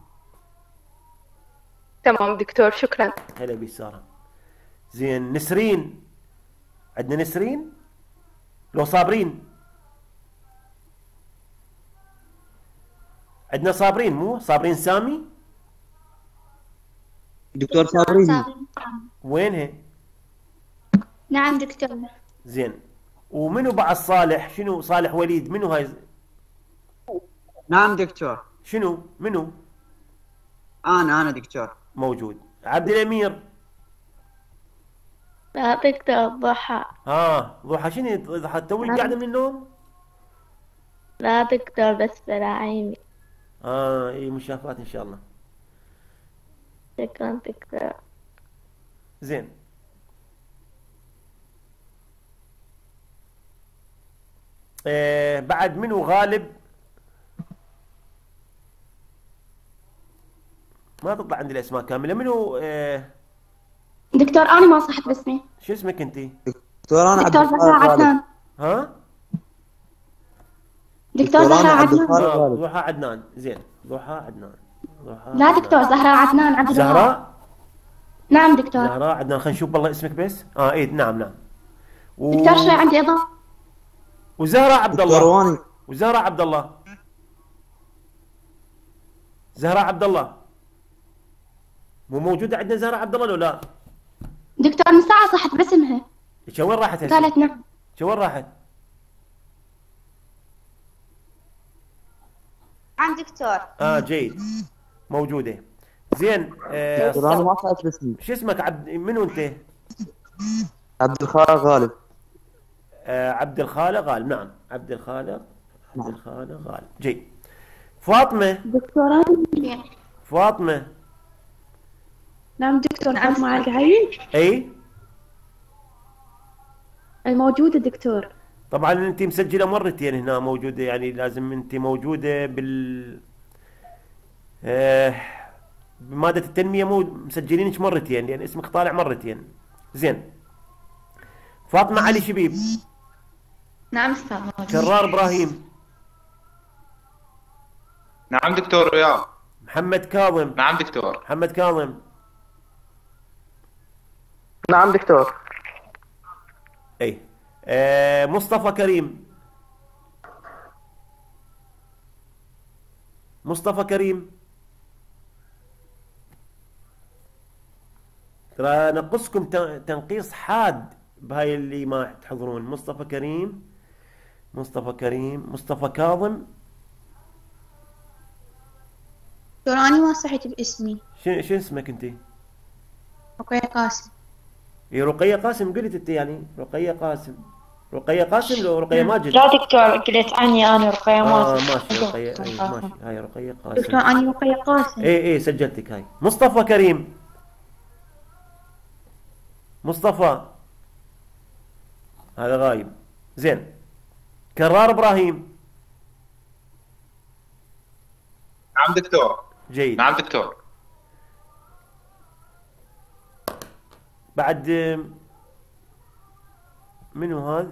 [SPEAKER 2] تمام دكتور، شكرا.
[SPEAKER 1] هلا بسارة. زين، نسرين، عندنا نسرين لو صابرين؟ عندنا صابرين، مو صابرين سامي؟
[SPEAKER 5] دكتور صابرين
[SPEAKER 1] وينها؟
[SPEAKER 3] نعم دكتور.
[SPEAKER 1] زين، ومنو بعد صالح؟ شنو صالح وليد؟ منو هاي؟
[SPEAKER 9] نعم دكتور.
[SPEAKER 1] منو؟
[SPEAKER 9] أنا دكتور.
[SPEAKER 1] موجود. عبد الأمير؟
[SPEAKER 3] لا دكتور. ضحى.
[SPEAKER 1] ضحى. شنو ضحى؟ توي قاعدة من النوم؟
[SPEAKER 3] لا دكتور، بس براعيني.
[SPEAKER 1] اي مشافات ان شاء الله.
[SPEAKER 3] شكرا دكتور.
[SPEAKER 1] زين، بعد منو غالب؟ ما تطلع عندي الاسماء كامله. منو؟
[SPEAKER 3] دكتور انا ما صحت باسمي.
[SPEAKER 1] شو اسمك انت؟
[SPEAKER 5] دكتور انا
[SPEAKER 3] دكتور زهراء عدنان. دكتور زهراء عدنان.
[SPEAKER 1] ضحى عدنان. زين، ضحى عدنان.
[SPEAKER 3] لا دكتور، زهراء عدنان عبد الله.
[SPEAKER 1] زهراء؟
[SPEAKER 3] نعم دكتور.
[SPEAKER 1] زهراء عدنان. خلينا نشوف والله اسمك بس. اي نعم.
[SPEAKER 3] دكتور شوي عندي اضافه.
[SPEAKER 1] وزهراء عبد الله.
[SPEAKER 5] دكتور
[SPEAKER 1] وزهراء عبد الله. زهراء عبد الله مو موجوده عندنا؟ زهراء عبد الله لو لا؟
[SPEAKER 3] دكتور من ساعه صحت باسمها.
[SPEAKER 1] شو وين راحت هسه؟
[SPEAKER 3] قالت نعم.
[SPEAKER 1] شو وين راحت؟
[SPEAKER 10] نعم دكتور.
[SPEAKER 1] جيد، موجودة. زين.
[SPEAKER 5] دكتور انا ما سألت اسمي.
[SPEAKER 1] شو اسمك منو انت؟
[SPEAKER 5] عبد الخالق غالب.
[SPEAKER 1] عبد الخالق غالب. نعم عبد الخالق. عبد الخالق غالب. جيد. فاطمة.
[SPEAKER 3] دكتور
[SPEAKER 1] فاطمة.
[SPEAKER 3] نعم دكتور. فاطمة على القعيد.
[SPEAKER 1] اي
[SPEAKER 3] الموجودة دكتور.
[SPEAKER 1] طبعا انت مسجلة مرتين هنا موجودة، يعني لازم انت موجودة بمادة التنمية مسجلينك مرتين لان اسمك طالع مرتين. زين. فاطمة علي شبيب.
[SPEAKER 10] نعم استاذ.
[SPEAKER 1] كرار ابراهيم.
[SPEAKER 8] نعم دكتور وياه.
[SPEAKER 1] محمد كاظم.
[SPEAKER 8] نعم دكتور.
[SPEAKER 1] محمد كاظم.
[SPEAKER 7] نعم دكتور.
[SPEAKER 1] اي. مصطفى كريم. مصطفى كريم. ترى نقصكم تنقيص حاد بهاي اللي ما تحضرون. مصطفى كريم. مصطفى كريم. مصطفى كاظم.
[SPEAKER 10] دكتور أنا ما صحيت باسمي.
[SPEAKER 1] شو اسمك انت؟
[SPEAKER 10] رقية قاسم.
[SPEAKER 1] اي رقية قاسم قلت انت يعني رقية قاسم. رقية قاسم لو رقية ماجد؟
[SPEAKER 10] لا دكتور قلت أنا رقية ماجد.
[SPEAKER 1] ماشي رقية. ماشي هاي رقية قاسم.
[SPEAKER 10] دكتور أنا رقية قاسم.
[SPEAKER 1] اي سجلتك هاي. مصطفى كريم. مصطفى هذا غايب. زين. كرار ابراهيم.
[SPEAKER 8] نعم دكتور.
[SPEAKER 1] جيد.
[SPEAKER 8] نعم دكتور.
[SPEAKER 1] بعد منو هذا؟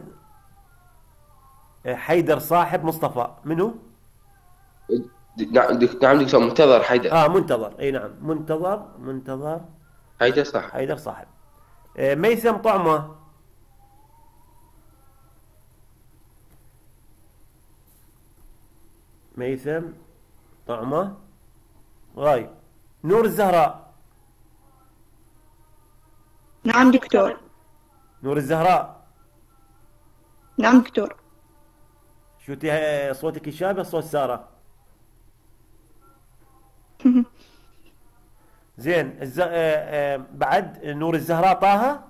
[SPEAKER 1] حيدر صاحب مصطفى. منو؟
[SPEAKER 11] نعم دكتور منتظر حيدر.
[SPEAKER 1] منتظر. اي نعم منتظر
[SPEAKER 11] حيدر صح.
[SPEAKER 1] حيدر صاحب. ميثم طعمة. ميثم طعمة غايب. نور الزهراء.
[SPEAKER 2] نعم دكتور.
[SPEAKER 1] نور الزهراء.
[SPEAKER 2] نعم دكتور.
[SPEAKER 1] شو صوتك يشابه صوت سارة. زين. بعد نور الزهراء طه.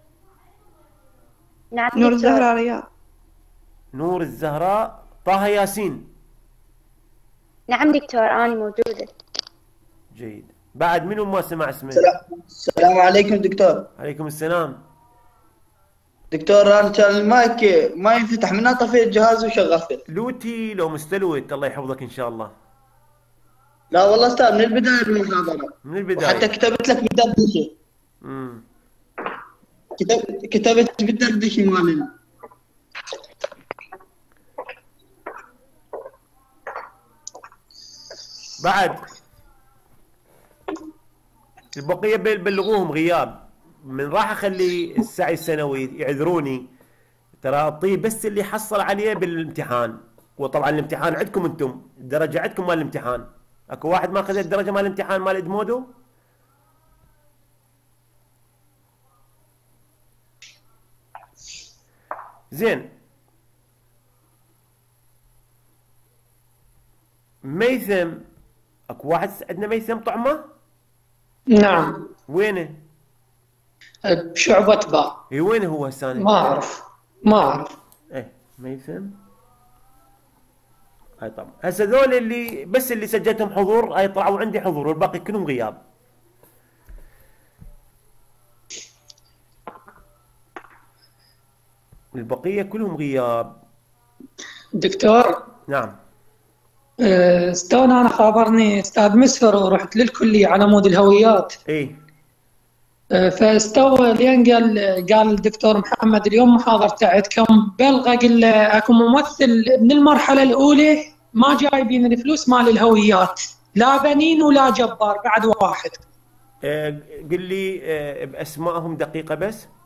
[SPEAKER 10] نعم
[SPEAKER 2] نور الزهراء رياض.
[SPEAKER 1] نور الزهراء طه ياسين.
[SPEAKER 10] نعم دكتور أنا موجودة.
[SPEAKER 1] جيد. بعد منو ما سمع اسمه؟
[SPEAKER 9] السلام عليكم دكتور.
[SPEAKER 1] عليكم السلام.
[SPEAKER 9] دكتور انا كان المايك ما ينفتح من طفيت الجهاز وشغلته.
[SPEAKER 1] لوتي لو مستلوت الله يحفظك ان شاء الله.
[SPEAKER 9] لا والله استاذ من البدايه بالمحاضره.
[SPEAKER 1] من البدايه.
[SPEAKER 9] حتى كتبت لك بالدردشه. كتبت بالدردشه مالنا.
[SPEAKER 1] بعد البقيه بلغوهم غياب. من راح اخلي السعي السنوي يعذروني. ترى الطيب بس اللي حصل عليه بالامتحان. وطبعا الامتحان عندكم انتم الدرجه عندكم مال الامتحان. اكو واحد ما اخذ الدرجه مال الامتحان مال ادمودو؟ زين. ميثم. اكو واحد عندنا ميثم طعمه؟
[SPEAKER 4] نعم.
[SPEAKER 1] وينه؟
[SPEAKER 4] بشعبة باء.
[SPEAKER 1] اي وين هو هسه؟
[SPEAKER 4] ما اعرف.
[SPEAKER 1] ايه ميثم. هاي طبعا هسه ذول اللي بس اللي سجلتهم حضور هاي طلعوا عندي حضور والباقي كلهم غياب. البقية كلهم غياب.
[SPEAKER 4] دكتور.
[SPEAKER 1] نعم.
[SPEAKER 4] استاذ انا خابرني استاذ مسفر ورحت للكلية على مود الهويات.
[SPEAKER 1] اي.
[SPEAKER 4] فاستوى لين قال الدكتور محمد اليوم محاضرته عندكم بلغه قل اكو ممثل من المرحله الاولى ما جايبين الفلوس مال الهويات لا بنين ولا جبار بعد واحد.
[SPEAKER 1] قل لي باسمائهم دقيقه بس.